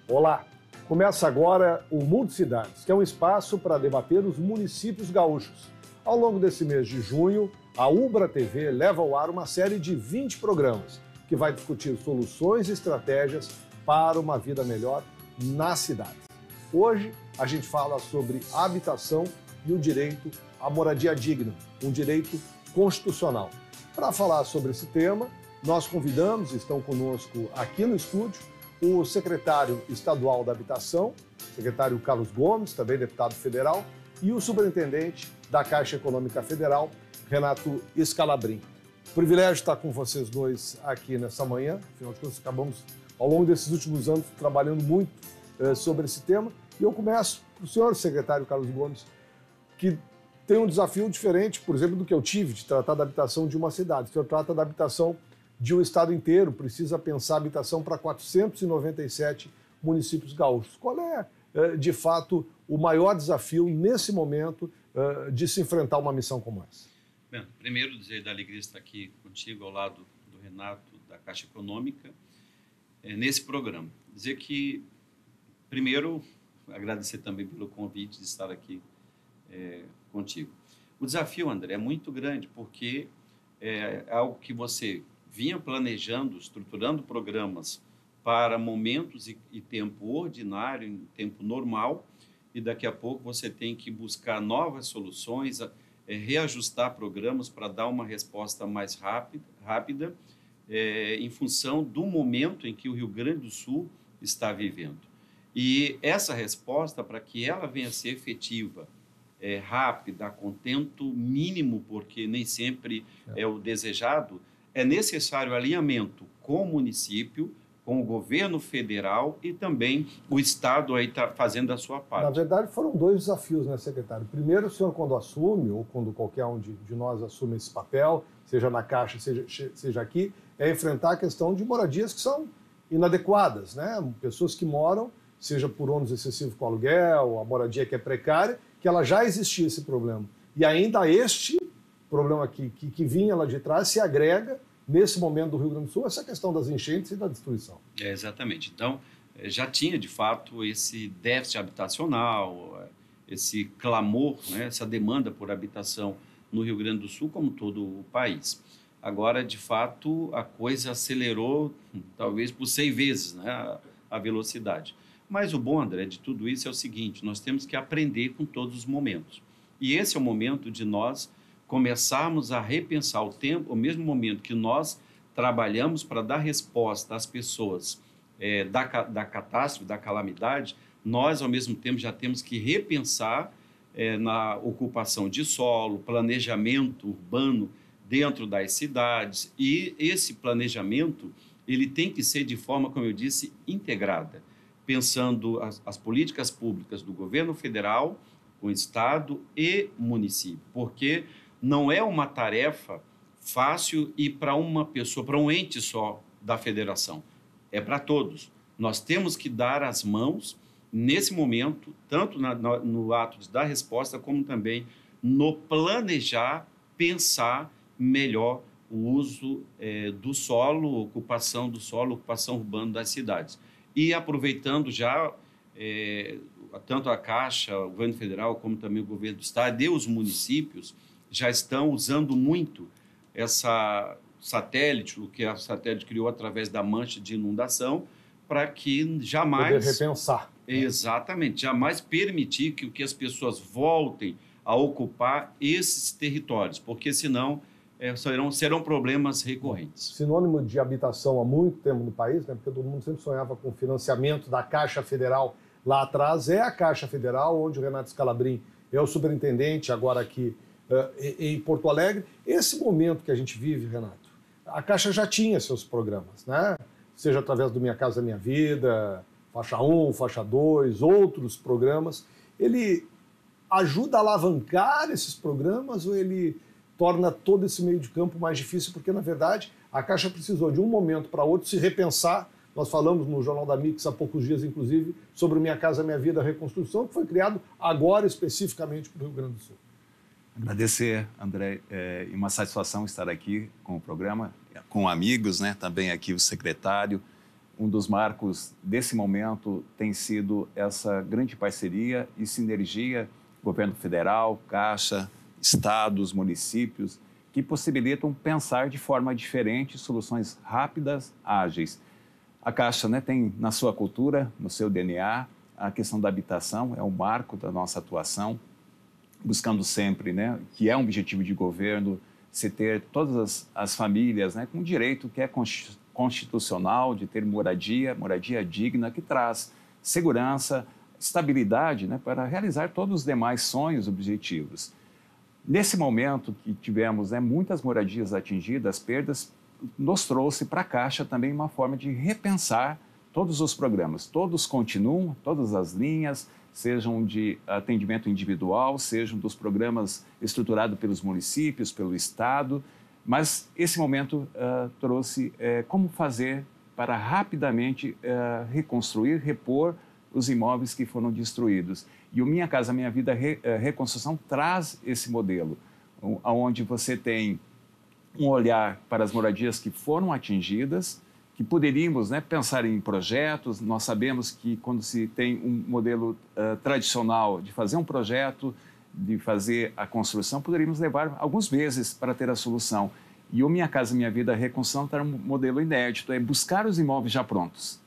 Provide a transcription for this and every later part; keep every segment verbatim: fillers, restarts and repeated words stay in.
Olá! Começa agora o Mundo Cidades, que é um espaço para debater os municípios gaúchos. Ao longo desse mês de junho, a Ubra T V leva ao ar uma série de vinte programas que vai discutir soluções e estratégias para uma vida melhor nas cidades. Hoje, a gente fala sobre habitação e o direito à moradia digna, um direito constitucional. Para falar sobre esse tema, nós convidamos, estão conosco aqui no estúdio, o secretário estadual da Habitação, secretário Carlos Gomes, também deputado federal, e o superintendente da Caixa Econômica Federal, Renato Scalabrin. Privilégio estar com vocês dois aqui nessa manhã, afinal de contas, acabamos, ao longo desses últimos anos, trabalhando muito eh, sobre esse tema. E eu começo para o senhor, secretário Carlos Gomes, que tem um desafio diferente, por exemplo, do que eu tive, de tratar da habitação de uma cidade. O senhor trata da habitação de um estado inteiro, precisa pensar habitação para quatrocentos e noventa e sete municípios gaúchos. Qual é, de fato, o maior desafio nesse momento de se enfrentar uma missão como essa? Bem, primeiro dizer da alegria de estar aqui contigo, ao lado do Renato, da Caixa Econômica, nesse programa. Dizer que, primeiro, agradecer também pelo convite de estar aqui é, contigo. O desafio, André, é muito grande, porque é algo que você vinha planejando, estruturando programas para momentos e, e tempo ordinário, em tempo normal, e daqui a pouco você tem que buscar novas soluções, é, reajustar programas para dar uma resposta mais rápida, rápida é, em função do momento em que o Rio Grande do Sul está vivendo. E essa resposta, para que ela venha a ser efetiva, é, rápida, a contento mínimo, porque nem sempre é, é o desejado, é necessário alinhamento com o município, com o governo federal e também o Estado aí está fazendo a sua parte. Na verdade, foram dois desafios, né, secretário? Primeiro, o senhor, quando assume, ou quando qualquer um de, de nós assume esse papel, seja na Caixa, seja, seja aqui, é enfrentar a questão de moradias que são inadequadas, né? Pessoas que moram, seja por ônus excessivo com aluguel, a moradia que é precária, que ela já existia esse problema. E ainda este problema aqui, que, que vinha lá de trás, se agrega nesse momento do Rio Grande do Sul, essa questão das enchentes e da destruição. É, exatamente. Então, já tinha, de fato, esse déficit habitacional, esse clamor, né, essa demanda por habitação no Rio Grande do Sul, como todo o país. Agora, de fato, a coisa acelerou, talvez por seis vezes, né, a, a velocidade. Mas o bom, André, de tudo isso é o seguinte, nós temos que aprender com todos os momentos. E esse é o momento de nós começarmos a repensar o tempo, o mesmo momento que nós trabalhamos para dar resposta às pessoas é, da, da catástrofe, da calamidade, nós, ao mesmo tempo, já temos que repensar é, na ocupação de solo, planejamento urbano dentro das cidades, e esse planejamento ele tem que ser de forma, como eu disse, integrada, pensando as, as políticas públicas do governo federal, com o Estado e município, porque não é uma tarefa fácil e para uma pessoa, para um ente só da federação. É para todos. Nós temos que dar as mãos nesse momento, tanto na, no, no ato de dar resposta, como também no planejar, pensar melhor o uso é, do solo, ocupação do solo, ocupação urbana das cidades. E aproveitando já, é, tanto a Caixa, o governo federal, como também o governo do Estado e os municípios, já estão usando muito essa satélite, o que a satélite criou através da mancha de inundação, para que jamais... Poder repensar. Exatamente, jamais permitir que, que as pessoas voltem a ocupar esses territórios, porque senão é, serão, serão problemas recorrentes. Sinônimo de habitação há muito tempo no país, né, porque todo mundo sempre sonhava com o financiamento da Caixa Federal lá atrás, é a Caixa Federal, onde o Renato Scalabrin é o superintendente, agora aqui Uh, em Porto Alegre. Esse momento que a gente vive, Renato, a Caixa já tinha seus programas, né? Seja através do Minha Casa Minha Vida, Faixa um, Faixa dois, outros programas. Ele ajuda a alavancar esses programas ou ele torna todo esse meio de campo mais difícil? Porque, na verdade, a Caixa precisou de um momento para outro se repensar. Nós falamos no Jornal da Mix há poucos dias, inclusive, sobre o Minha Casa Minha Vida, a reconstrução, que foi criado agora especificamente para o Rio Grande do Sul. Agradecer, André, é uma satisfação estar aqui com o programa, com amigos, né? Também aqui o secretário, um dos marcos desse momento tem sido essa grande parceria e sinergia governo federal, Caixa, estados, municípios, que possibilitam pensar de forma diferente soluções rápidas, ágeis. A Caixa, né, tem na sua cultura, no seu D N A, a questão da habitação, é o marco da nossa atuação, buscando sempre, né, que é um objetivo de governo, se ter todas as, as famílias, né, com direito que é constitucional de ter moradia, moradia digna, que traz segurança, estabilidade, né, para realizar todos os demais sonhos, objetivos. Nesse momento que tivemos, né, muitas moradias atingidas, perdas, nos trouxe para a Caixa também uma forma de repensar todos os programas. Todos continuam, todas as linhas, sejam de atendimento individual, sejam dos programas estruturados pelos municípios, pelo Estado, mas esse momento uh, trouxe uh, como fazer para rapidamente uh, reconstruir, repor os imóveis que foram destruídos. E o Minha Casa Minha Vida Re, uh, Reconstrução traz esse modelo, um, onde você tem um olhar para as moradias que foram atingidas, que poderíamos, né, pensar em projetos. Nós sabemos que quando se tem um modelo uh, tradicional de fazer um projeto, de fazer a construção, poderíamos levar alguns meses para ter a solução. E o Minha Casa Minha Vida Reconstrução está um modelo inédito, é buscar os imóveis já prontos.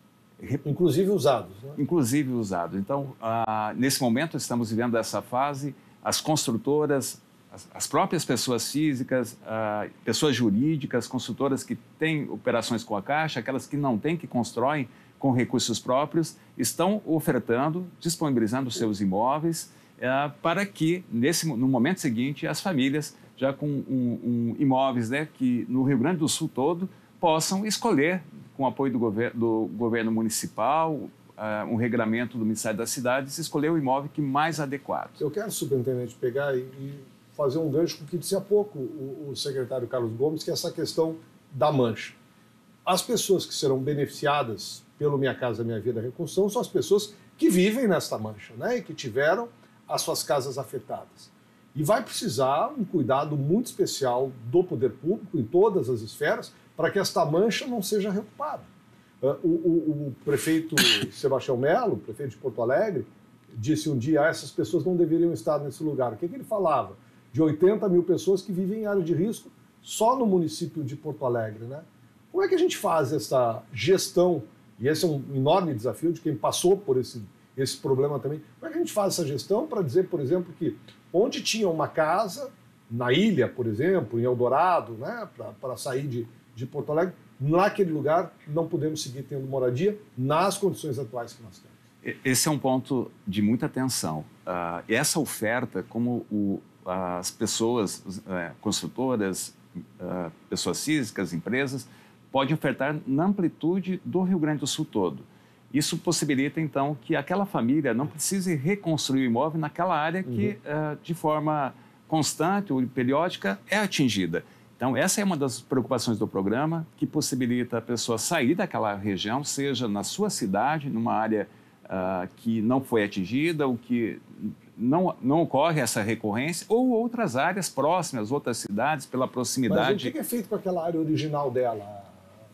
Inclusive usados. Né? Inclusive usados. Então, uh, nesse momento, estamos vivendo essa fase, as construtoras, as, as próprias pessoas físicas, uh, pessoas jurídicas, construtoras que têm operações com a Caixa, aquelas que não têm, que constroem com recursos próprios, estão ofertando, disponibilizando seus imóveis, Uh, para que, nesse, no momento seguinte, as famílias, já com um, um, imóveis, né, que no Rio Grande do Sul todo, possam escolher, com o apoio do, gover do governo municipal, uh, um regramento do Ministério das Cidades, escolher o imóvel que mais adequado. Eu quero, superintendente, pegar e, e fazer um gancho com o que disse há pouco o, o secretário Carlos Gomes, que é essa questão da mancha. As pessoas que serão beneficiadas pelo Minha Casa Minha Vida Reconstrução são as pessoas que vivem nesta mancha, né, e que tiveram as suas casas afetadas. E vai precisar um cuidado muito especial do poder público, em todas as esferas, para que esta mancha não seja recuperada. Uh, o, o, o prefeito Sebastião Melo, prefeito de Porto Alegre, disse um dia, ah, essas pessoas não deveriam estar nesse lugar. O que, que ele falava? De oitenta mil pessoas que vivem em área de risco só no município de Porto Alegre, né? Como é que a gente faz essa gestão? E esse é um enorme desafio de quem passou por esse esse problema também. Como é que a gente faz essa gestão para dizer, por exemplo, que onde tinha uma casa, na ilha, por exemplo, em Eldorado, né, para sair de, de Porto Alegre, naquele lugar não podemos seguir tendo moradia nas condições atuais que nós temos? Esse é um ponto de muita atenção. Uh, essa oferta, como o, as pessoas, uh, construtoras, uh, pessoas físicas, empresas, podem ofertar na amplitude do Rio Grande do Sul todo. Isso possibilita, então, que aquela família não precise reconstruir o imóvel naquela área que, uhum. uh, de forma constante ou periódica, é atingida. Então, essa é uma das preocupações do programa, que possibilita a pessoa sair daquela região, seja na sua cidade, numa área uh, que não foi atingida, ou que não, não ocorre essa recorrência, ou outras áreas próximas, outras cidades, pela proximidade. Mas o que é feito com aquela área original dela?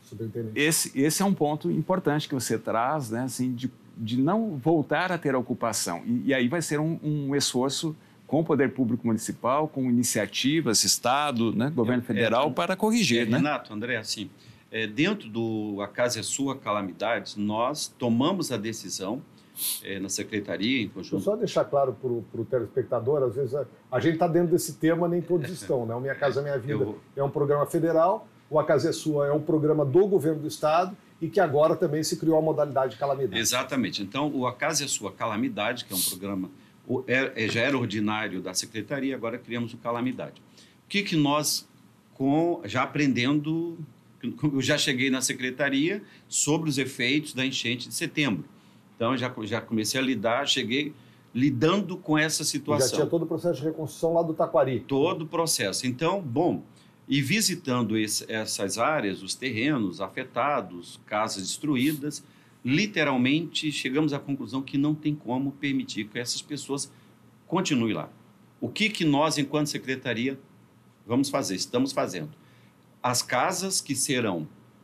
Esse, esse é um ponto importante que você traz, né, assim, de, de não voltar a ter a ocupação. E, e aí vai ser um, um esforço com o poder público municipal, com iniciativas, Estado, né, governo é, federal, é, para corrigir. É, né? Renato, André, assim, é, dentro do A Casa é Sua Calamidades, nós tomamos a decisão é, na secretaria, em conjunto... Deixa eu só deixar claro para o telespectador, às vezes a, a gente está dentro desse tema, nem todos estão, né? O Minha Casa Minha Vida eu... é um programa federal, o A Casa é Sua é um programa do governo do Estado e que agora também se criou a modalidade de calamidade. Exatamente. Então, o A Casa é Sua Calamidade, que é um programa, é, já era ordinário da Secretaria, agora criamos o Calamidade. O que, que nós, com, já aprendendo, eu já cheguei na Secretaria sobre os efeitos da enchente de setembro. Então, já, já comecei a lidar, cheguei lidando com essa situação. Já tinha todo o processo de reconstrução lá do Taquari. Todo o processo. Então, bom... E visitando esse, essas áreas, os terrenos afetados, casas destruídas, literalmente chegamos à conclusão que não tem como permitir que essas pessoas continuem lá. O que, que nós, enquanto secretaria, vamos fazer, estamos fazendo? As casas que serão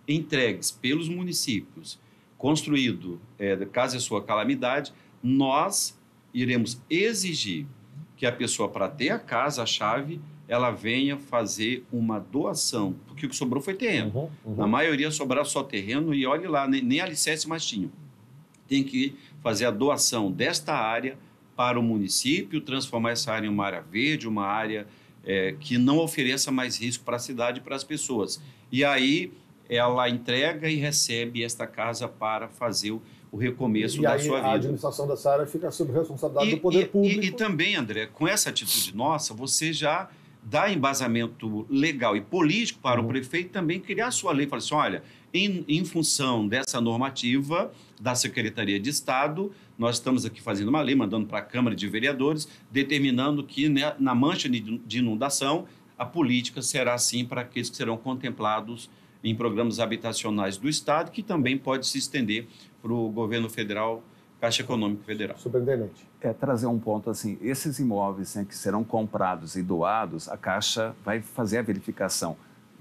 entregues pelos municípios, construído, é, caso a sua calamidade, nós iremos exigir que a pessoa, para ter a casa, a chave, ela venha fazer uma doação, porque o que sobrou foi terreno. Uhum, uhum. Na maioria sobrou só terreno e olhe lá, nem, nem alicerce mais tinham. Tem que fazer a doação desta área para o município, transformar essa área em uma área verde, uma área é, que não ofereça mais risco para a cidade e para as pessoas. E aí ela entrega e recebe esta casa para fazer o, o recomeço e da aí, sua vida. A administração dessa área fica sob responsabilidade e, do poder e, público. E, e também, André, com essa atitude nossa, você já dá embasamento legal e político para uhum. o prefeito também criar a sua lei. Fala assim, olha, em, em função dessa normativa da Secretaria de Estado, nós estamos aqui fazendo uma lei, mandando para a Câmara de Vereadores, determinando que né, na mancha de inundação, a política será assim para aqueles que serão contemplados em programas habitacionais do Estado, que também pode se estender para o governo federal, Caixa Econômica Federal. Superintendente. É trazer um ponto assim, esses imóveis né, que serão comprados e doados, a Caixa vai fazer a verificação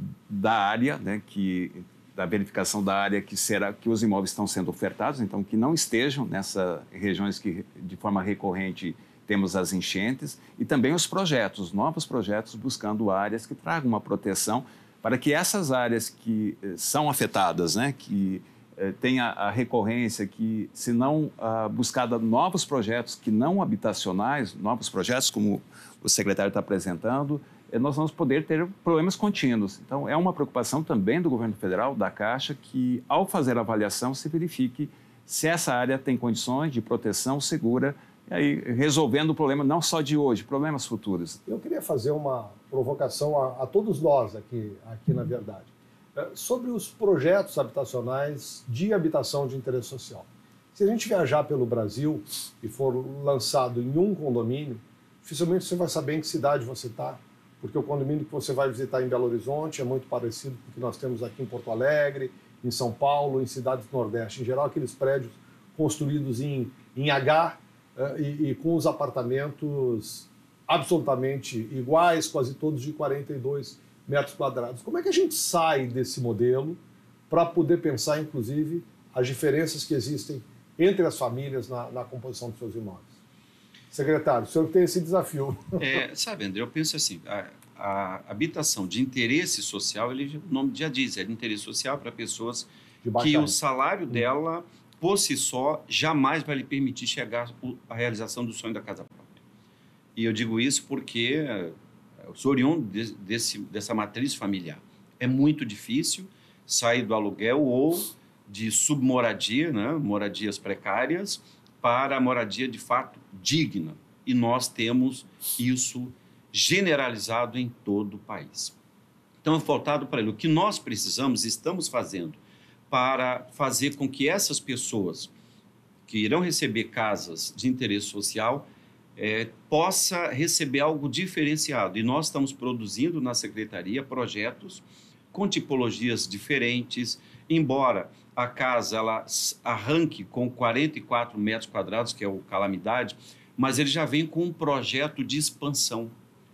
da área, né, que, da verificação da área que será que os imóveis estão sendo ofertados, então que não estejam nessas regiões que de forma recorrente temos as enchentes, e também os projetos, novos projetos buscando áreas que tragam uma proteção para que essas áreas que são afetadas, né, que eh, tenha a recorrência, que se não ah, buscada novos projetos que não habitacionais, novos projetos como o secretário está apresentando, eh, nós vamos poder ter problemas contínuos. Então, é uma preocupação também do governo federal, da Caixa, que ao fazer a avaliação se verifique se essa área tem condições de proteção segura, e aí resolvendo o problema não só de hoje, problemas futuros. Eu queria fazer uma provocação a, a todos nós aqui, aqui na verdade, é, sobre os projetos habitacionais de habitação de interesse social. Se a gente viajar pelo Brasil e for lançado em um condomínio, dificilmente você vai saber em que cidade você está, porque o condomínio que você vai visitar em Belo Horizonte é muito parecido com o que nós temos aqui em Porto Alegre, em São Paulo, em cidades do Nordeste. Em geral, aqueles prédios construídos em, em H, E, e com os apartamentos absolutamente iguais, quase todos de quarenta e dois metros quadrados. Como é que a gente sai desse modelo para poder pensar, inclusive, as diferenças que existem entre as famílias na, na composição dos seus imóveis? Secretário, o senhor tem esse desafio. É, sabe, André, eu penso assim, a, a habitação de interesse social, ele, o nome já diz, é de interesse social para pessoas que o salário dela... por si só, jamais vai lhe permitir chegar à realização do sonho da casa própria. E eu digo isso porque eu sou oriundo de, desse, dessa matriz familiar. É muito difícil sair do aluguel ou de submoradia, né, moradias precárias, para a moradia de fato digna. E nós temos isso generalizado em todo o país. Então, é voltado para ele. O que nós precisamos, estamos fazendo, para fazer com que essas pessoas que irão receber casas de interesse social é, possa receber algo diferenciado. E nós estamos produzindo na Secretaria projetos com tipologias diferentes, embora a casa ela arranque com quarenta e quatro metros quadrados, que é o Calamidade, mas ele já vem com um projeto de expansão.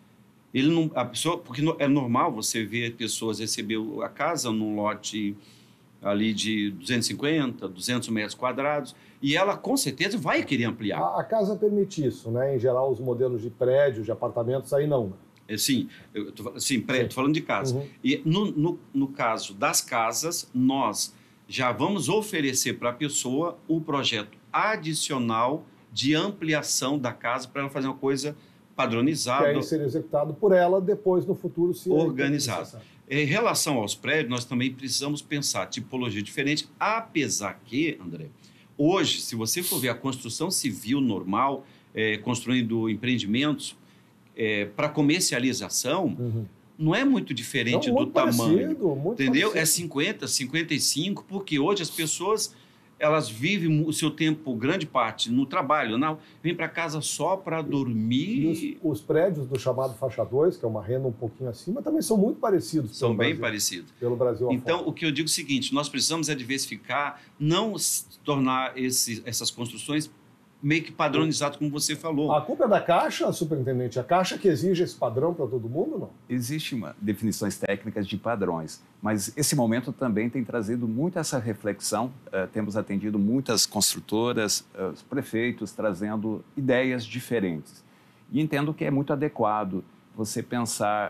Ele não, a pessoa, porque é normal você ver pessoas receber a casa num lote ali de duzentos e cinquenta, duzentos metros quadrados, e ela com certeza vai querer ampliar. A, a casa permite isso, né? Em geral, os modelos de prédios, de apartamentos, aí não. É, sim, eu tô, sim, prédio, estou falando de casa. Uhum. E no, no, no caso das casas, nós já vamos oferecer para a pessoa um projeto adicional de ampliação da casa para ela fazer uma coisa padronizada. Que aí ser executado por ela depois, no futuro, se organizado. Em relação aos prédios, nós também precisamos pensar tipologia diferente, apesar que, André, hoje, se você for ver a construção civil normal, é, construindo empreendimentos é, para comercialização, uhum. não é muito diferente não, do muito tamanho. Parecido, muito entendeu? Parecido. É cinquenta, cinquenta e cinco, porque hoje as pessoas... elas vivem o seu tempo, grande parte, no trabalho, não, vem para casa só para dormir. E os, os prédios do chamado faixa dois, que é uma renda um pouquinho acima, também são muito parecidos. São bem Brasil, parecidos. Pelo Brasil Então, afora. o que eu digo é o seguinte, nós precisamos é diversificar, não tornar esse, essas construções meio que padronizado, como você falou. A culpa é da Caixa, superintendente? A Caixa que exige esse padrão para todo mundo, não? Existem definições técnicas de padrões, mas esse momento também tem trazido muito essa reflexão. Uh, temos atendido muitas construtoras, uh, os prefeitos, trazendo ideias diferentes. E entendo que é muito adequado você pensar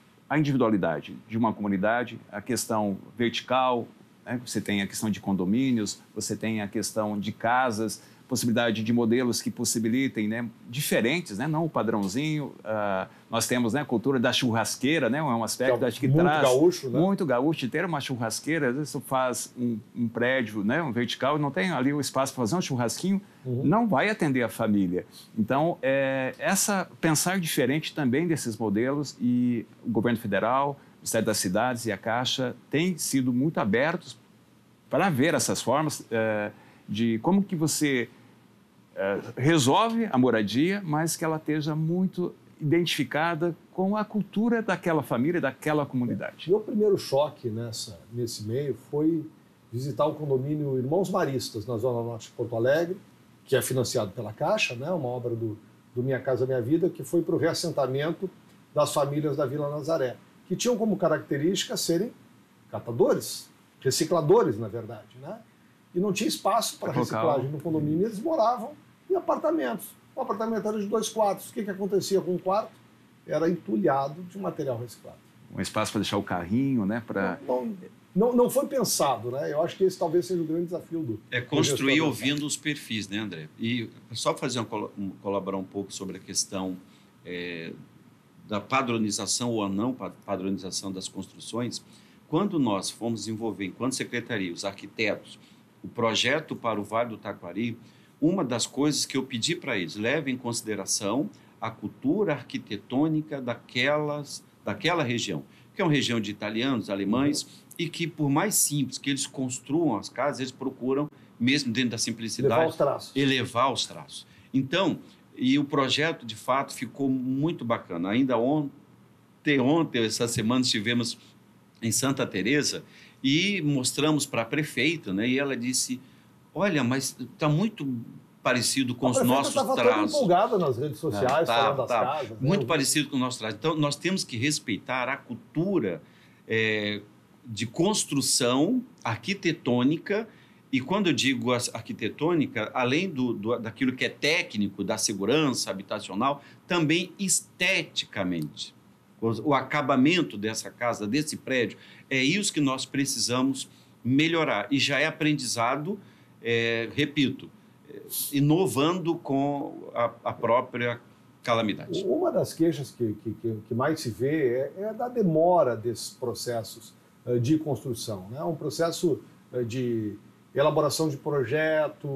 a individualidade de uma comunidade, a questão vertical, né? Você tem a questão de condomínios, você tem a questão de casas, possibilidade de modelos que possibilitem, né, diferentes, né, não o padrãozinho. Uh, nós temos, né, a cultura da churrasqueira, né, é um aspecto que, acho que muito traz gaúcho, né? muito gaúcho. Ter uma churrasqueira, às vezes você faz um, um prédio, né, um vertical, e não tem ali o espaço para fazer um churrasquinho, uhum. não vai atender a família. Então, é, essa pensar diferente também desses modelos, e o governo federal, o Ministério das Cidades e a Caixa têm sido muito abertos para ver essas formas é, de como que você é, resolve a moradia, mas que ela esteja muito identificada com a cultura daquela família, daquela comunidade. Meu primeiro choque nessa, nesse meio foi visitar o condomínio Irmãos Maristas, na Zona Norte de Porto Alegre, que é financiado pela Caixa, né, uma obra do, do Minha Casa Minha Vida, que foi para o reassentamento das famílias da Vila Nazaré, que tinham como característica serem catadores, recicladores, na verdade, né? E não tinha espaço para reciclagem no condomínio, eles moravam em apartamentos. O apartamento era de dois quartos. O que, que acontecia com o quarto? Era entulhado de material reciclado. Um espaço para deixar o carrinho, né? Pra... Não, não, não, não foi pensado, né? Eu acho que esse talvez seja o grande desafio do... É construir ouvindo os perfis, né, André? E só para fazer um, um, colaborar um pouco sobre a questão é, da padronização ou a não padronização das construções, quando nós fomos desenvolver, enquanto secretaria, os arquitetos, o projeto para o Vale do Taquari, uma das coisas que eu pedi para eles, levem em consideração a cultura arquitetônica daquelas, daquela região, que é uma região de italianos, alemães, uhum. e que, por mais simples que eles construam as casas, eles procuram, mesmo dentro da simplicidade, elevar os traços. Elevar os traços. Então, e o projeto, de fato, ficou muito bacana. Ainda ontem, ontem essa semana, estivemos em Santa Teresa e mostramos para a prefeita, né? E ela disse, olha, mas está muito parecido com os nossos traços. A prefeita estava toda empolgada nas redes sociais, tá, falando tá, das casas. Muito né? parecido com os nossos traços. Então, nós temos que respeitar a cultura é, de construção arquitetônica. E quando eu digo arquitetônica, além do, do, daquilo que é técnico, da segurança habitacional, também esteticamente. O, o acabamento dessa casa, desse prédio, é isso que nós precisamos melhorar. E já é aprendizado, é, repito, inovando com a, a própria calamidade. Uma das queixas que, que, que mais se vê é, é da demora desses processos uh, de construção, né? Um processo uh, de elaboração de projeto,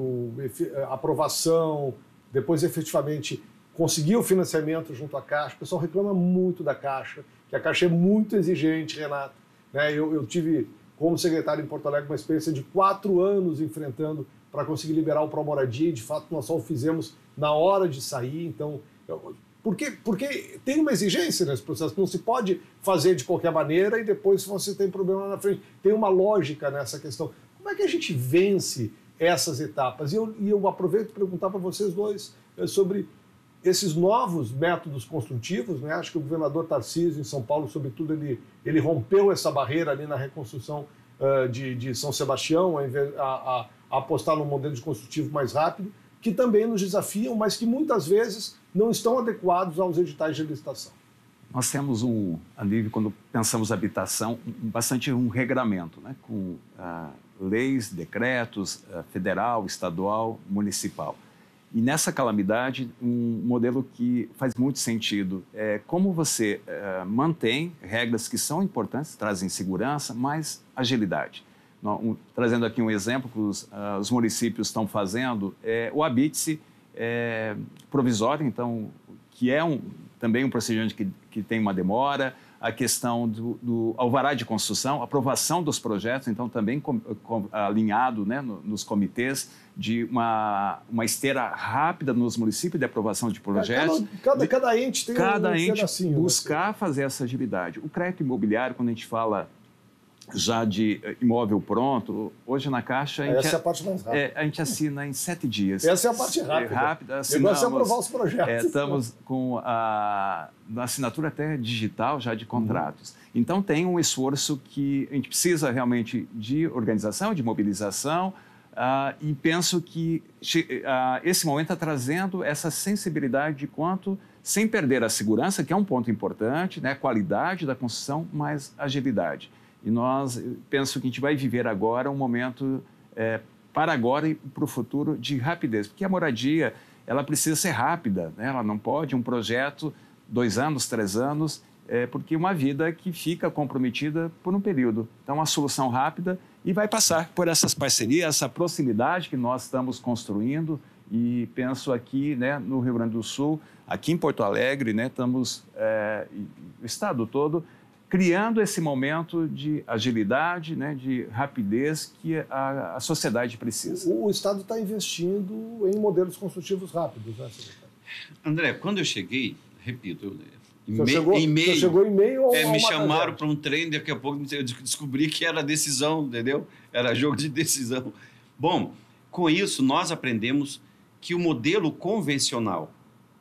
aprovação, depois efetivamente conseguir o financiamento junto à Caixa. O pessoal reclama muito da Caixa, que a Caixa é muito exigente, Renato. Né? Eu, eu tive, como secretário em Porto Alegre, uma experiência de quatro anos enfrentando para conseguir liberar o pró-moradia, e de fato nós só o fizemos na hora de sair. Então, eu, porque, porque tem uma exigência nesse processo, não se pode fazer de qualquer maneira e depois você tem problema lá na frente. Tem uma lógica nessa questão. Como é que a gente vence essas etapas? E eu, e eu aproveito para perguntar para vocês dois sobre esses novos métodos construtivos, né? Acho que o governador Tarcísio, em São Paulo, sobretudo, ele, ele rompeu essa barreira ali na reconstrução uh, de, de São Sebastião, a, a, a apostar num modelo de construtivo mais rápido, que também nos desafiam, mas que muitas vezes não estão adequados aos editais de licitação. Nós temos um, ali, quando pensamos habitação, bastante um regramento, né? Com uh, leis, decretos, uh, federal, estadual, municipal. E nessa calamidade, um modelo que faz muito sentido é como você uh, mantém regras que são importantes, trazem segurança, mas agilidade. Um, trazendo aqui um exemplo que os, uh, os municípios estão fazendo, é o habite-se é, provisório, então, que é um, também um procedimento que, que tem uma demora, a questão do, do alvará de construção, aprovação dos projetos, então também com, com, alinhado, né, no, nos comitês, de uma, uma esteira rápida nos municípios de aprovação de projetos. Cada, cada, cada ente tem cada um ente pedacinho. Buscar fazer essa agilidade. O crédito imobiliário, quando a gente fala já de imóvel pronto. Hoje na Caixa... A gente, Essa é a parte mais rápida. É, a gente assina em sete dias. Essa é a parte rápida. rápida Eu gosto de aprovar os projetos. É, estamos com a, a assinatura até digital já de contratos. Uhum. Então, tem um esforço que a gente precisa realmente de organização, de mobilização, uh, e penso que uh, esse momento está trazendo essa sensibilidade de quanto, sem perder a segurança, que é um ponto importante, né, qualidade da construção, mas agilidade. E nós, penso que a gente vai viver agora um momento, é, para agora e para o futuro, de rapidez. Porque a moradia, ela precisa ser rápida, né? Ela não pode, um projeto, dois anos, três anos, é, porque uma vida que fica comprometida por um período. Então, uma solução rápida e vai passar por essas parcerias, essa proximidade que nós estamos construindo. E penso aqui, né, no Rio Grande do Sul, aqui em Porto Alegre, né, estamos, é, o estado todo, criando esse momento de agilidade, né, de rapidez que a, a sociedade precisa. O, o Estado está investindo em modelos construtivos rápidos, né, secretário? André, quando eu cheguei, repito, eu, em, me, chegou, em meio, chegou em meio ao, é, me ao chamaram para um treino, daqui a pouco eu descobri que era decisão, entendeu? Era jogo de decisão. Bom, com isso nós aprendemos que o modelo convencional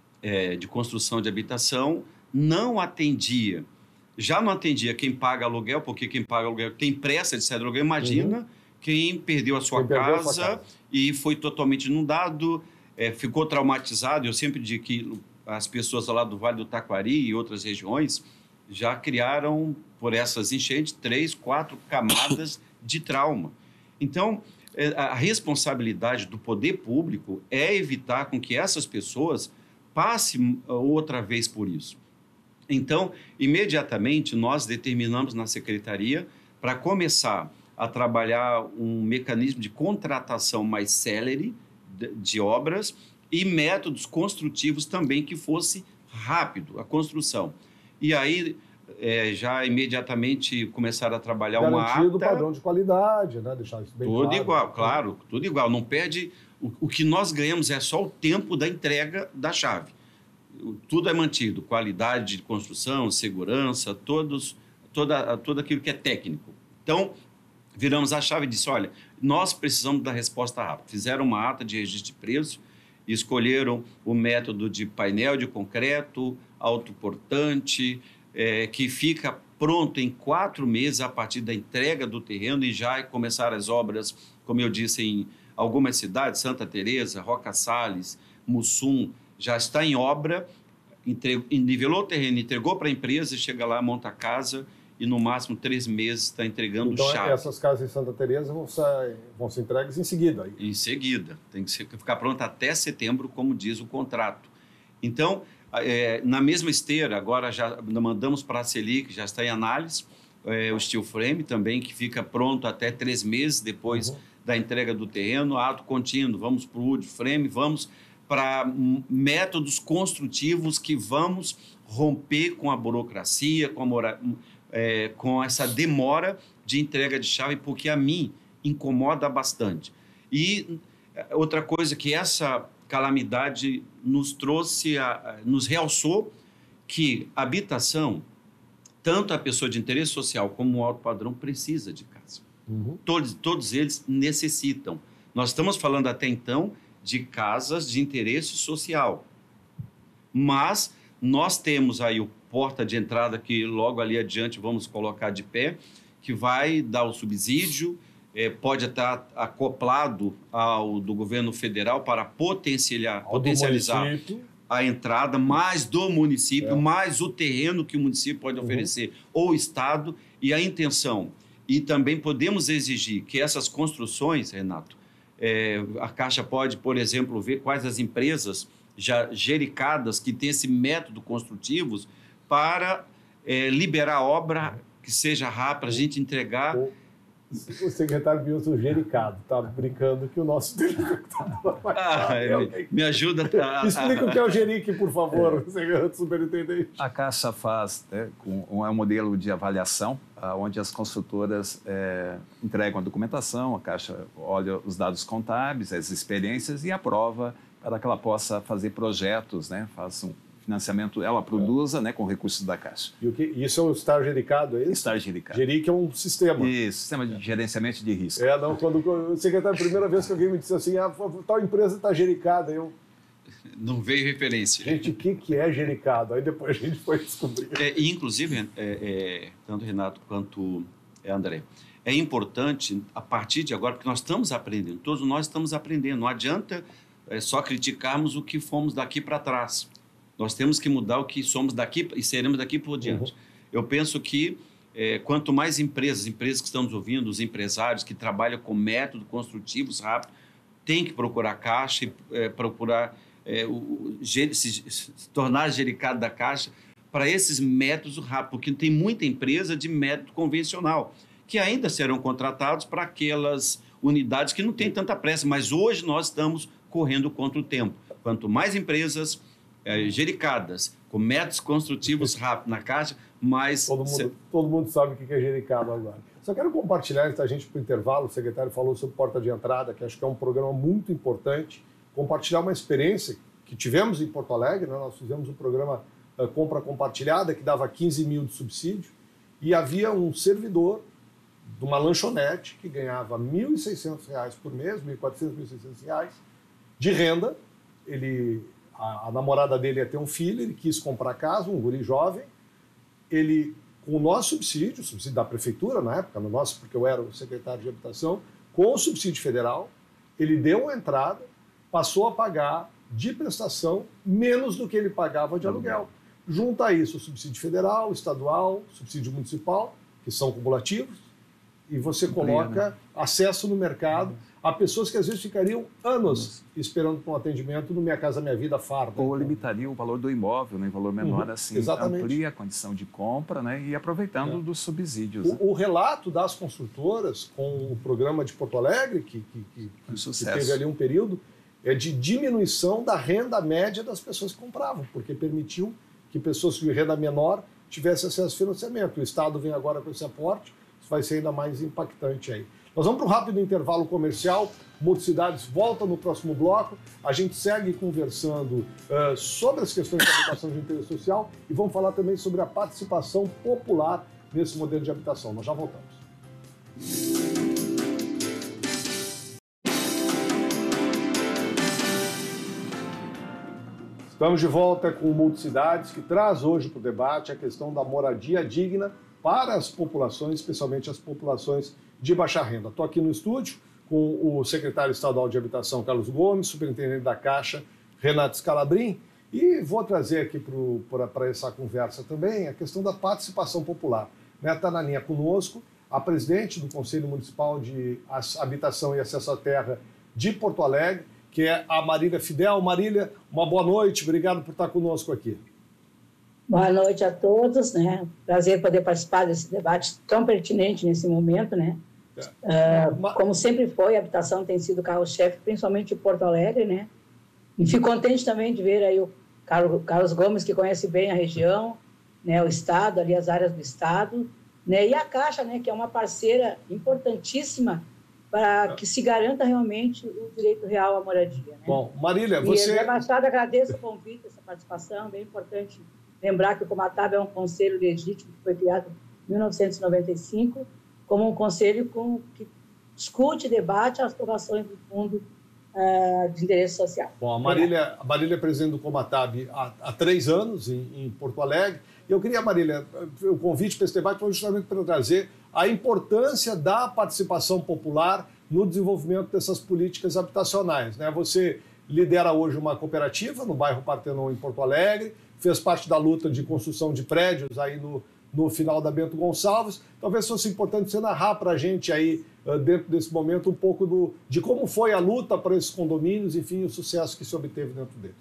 é, de construção de habitação não atendia Já não atendia quem paga aluguel, porque quem paga aluguel, quem presta de sair do aluguel, imagina uhum. quem perdeu a sua, casa, a sua casa e foi totalmente inundado, é, ficou traumatizado. Eu sempre digo que as pessoas lá do Vale do Taquari e outras regiões já criaram, por essas enchentes, três, quatro camadas de trauma. Então, a responsabilidade do poder público é evitar com que essas pessoas passem outra vez por isso. Então, imediatamente, nós determinamos na Secretaria para começar a trabalhar um mecanismo de contratação mais célere de, de obras e métodos construtivos também que fosse rápido a construção. E aí, é, já imediatamente começaram a trabalhar Garantido uma ata... Garantido o padrão de qualidade, né? Deixar isso bem tudo claro. igual, claro, tudo igual. Não perde... O, o que nós ganhamos é só o tempo da entrega da chave. Tudo é mantido, qualidade de construção, segurança, todos, toda, tudo aquilo que é técnico. Então, viramos a chave e disse, olha, nós precisamos da resposta rápida. Fizeram uma ata de registro de preço, escolheram o método de painel de concreto, autoportante, é, que fica pronto em quatro meses a partir da entrega do terreno e já começaram as obras, como eu disse, em algumas cidades, Santa Teresa, Roca Salles, Mussum, já está em obra, entregou, nivelou o terreno, entregou para a empresa, chega lá, monta a casa e no máximo três meses está entregando então, chave. Então essas casas em Santa Teresa vão ser, vão ser entregues em seguida? Aí. Em seguida, tem que ser, ficar pronta até setembro, como diz o contrato. Então, é, na mesma esteira, agora já mandamos para a Selic, já está em análise, é, o steel frame também, que fica pronto até três meses depois uhum. da entrega do terreno, ato contínuo, vamos para o wood frame, vamos para métodos construtivos que vamos romper com a burocracia, com, a mora, é, com essa demora de entrega de chave, porque a mim incomoda bastante. E outra coisa que essa calamidade nos trouxe, a, nos realçou, que habitação, tanto a pessoa de interesse social como o alto padrão precisa de casa. Uhum. Todos, todos eles necessitam. Nós estamos falando até então de casas de interesse social. Mas nós temos aí o porta de entrada, que logo ali adiante vamos colocar de pé, que vai dar o subsídio, é, pode estar acoplado ao do governo federal para potencializar, potencializar a entrada, mais do município, é. mais o terreno que o município pode oferecer, uhum. ou o Estado, e a intenção. E também podemos exigir que essas construções, Renato, É, a Caixa pode, por exemplo, ver quais as empresas já gericadas que têm esse método construtivos para é, liberar a obra que seja rápida, a gente entregar. O, o secretário Wilson Gericado está brincando que o nosso telespectador vai ah, me, me ajuda. A, Explica o que é o Geric, por favor, é. superintendente. A Caixa faz é, com, é um modelo de avaliação, onde as construtoras é, entregam a documentação, a Caixa olha os dados contábeis, as experiências e aprova para que ela possa fazer projetos, né, faça um financiamento ela produza, é. né, com recursos da Caixa. E o que, isso é o estar gericado, é isso? Estar gericado. Geric é um sistema. Isso, sistema de gerenciamento de risco. É, não, quando o secretário, a primeira vez que alguém me disse assim, ah, tal empresa está gericada, eu... Não veio referência. Gente, o que, que é gericado? Aí depois a gente foi descobrir. É, e, inclusive, é, é, tanto Renato quanto André, é importante, a partir de agora, porque nós estamos aprendendo, todos nós estamos aprendendo, não adianta é, só criticarmos o que fomos daqui para trás. Nós temos que mudar o que somos daqui e seremos daqui por diante. Uhum. Eu penso que é, quanto mais empresas, empresas que estamos ouvindo, os empresários que trabalham com métodos construtivos rápidos, têm que procurar Caixa e é, procurar é, o, se, se tornar gericado da Caixa para esses métodos rápidos, porque tem muita empresa de método convencional que ainda serão contratados para aquelas unidades que não têm tanta pressa, mas hoje nós estamos correndo contra o tempo. Quanto mais empresas é, gericadas, com métodos construtivos rápidos na Caixa, mais... Todo mundo, todo mundo sabe o que é gericado agora. Só quero compartilhar, antes da gente para o intervalo, o secretário falou sobre Porta de Entrada, que acho que é um programa muito importante, compartilhar uma experiência que tivemos em Porto Alegre, né? Nós fizemos um programa uh, Compra Compartilhada, que dava quinze mil de subsídio, e havia um servidor de uma lanchonete que ganhava mil e seiscentos reais por mês, mil e quatrocentos, mil e seiscentos reais de renda. Ele, a, a namorada dele ia ter um filho, ele quis comprar casa, um guri jovem. Ele, com o nosso subsídio, o subsídio da prefeitura na época, no nosso, porque eu era o secretário de habitação, com o subsídio federal, ele deu uma entrada, passou a pagar de prestação menos do que ele pagava de aluguel. Junta a isso o subsídio federal, estadual, subsídio municipal, que são cumulativos, e você coloca acesso no mercado a pessoas que às vezes ficariam anos esperando por um atendimento no Minha Casa Minha Vida farda. Ou limitaria o valor do imóvel, né, em valor menor, uhum, assim, exatamente. Amplia a condição de compra, né, e aproveitando é. dos subsídios. O, né? o relato das construtoras com o programa de Porto Alegre, que, que, que, que, que teve ali um período, é de diminuição da renda média das pessoas que compravam, porque permitiu que pessoas de renda menor tivessem acesso ao financiamento. O Estado vem agora com esse aporte, isso vai ser ainda mais impactante aí. Nós vamos para um rápido intervalo comercial, Multicidades volta no próximo bloco, a gente segue conversando uh, sobre as questões de habitação de interesse social e vamos falar também sobre a participação popular nesse modelo de habitação. Nós já voltamos. Estamos de volta com o Multicidades, que traz hoje para o debate a questão da moradia digna para as populações, especialmente as populações de baixa renda. Estou aqui no estúdio com o secretário estadual de Habitação, Carlos Gomes, superintendente da Caixa, Renato Scalabrin, e vou trazer aqui para essa conversa também a questão da participação popular. Está na linha conosco a presidente do Conselho Municipal de Habitação e Acesso à Terra de Porto Alegre, que é a Marília Fidel. Marília, uma boa noite, obrigado por estar conosco aqui. Boa noite a todos, né? Prazer poder participar desse debate tão pertinente nesse momento, né? É. Uh, como sempre foi, a habitação tem sido o carro-chefe, principalmente em Porto Alegre, né? E fico contente também de ver aí o Carlos Gomes, que conhece bem a região, né? O Estado, ali as áreas do Estado, né? E a Caixa, né? Que é uma parceira importantíssima para que se garanta realmente o direito real à moradia, né? Bom, Marília, você... E a Embaixada agradece o convite, essa participação, bem importante lembrar que o Comatab é um conselho legítimo que foi criado em mil novecentos e noventa e cinco, como um conselho com, que discute e debate as aprovações do Fundo uh, de Interesse Social. Bom, a Marília, a Marília é presidente do Comatab há, há três anos em, em Porto Alegre. E eu queria, Marília, o convite para esse debate foi justamente para trazer a importância da participação popular no desenvolvimento dessas políticas habitacionais, né? Você lidera hoje uma cooperativa no bairro Partenon, em Porto Alegre, fez parte da luta de construção de prédios aí no, no final da Bento Gonçalves. Talvez fosse importante você narrar para a gente aí, dentro desse momento, um pouco do, de como foi a luta para esses condomínios, enfim, o sucesso que se obteve dentro deles.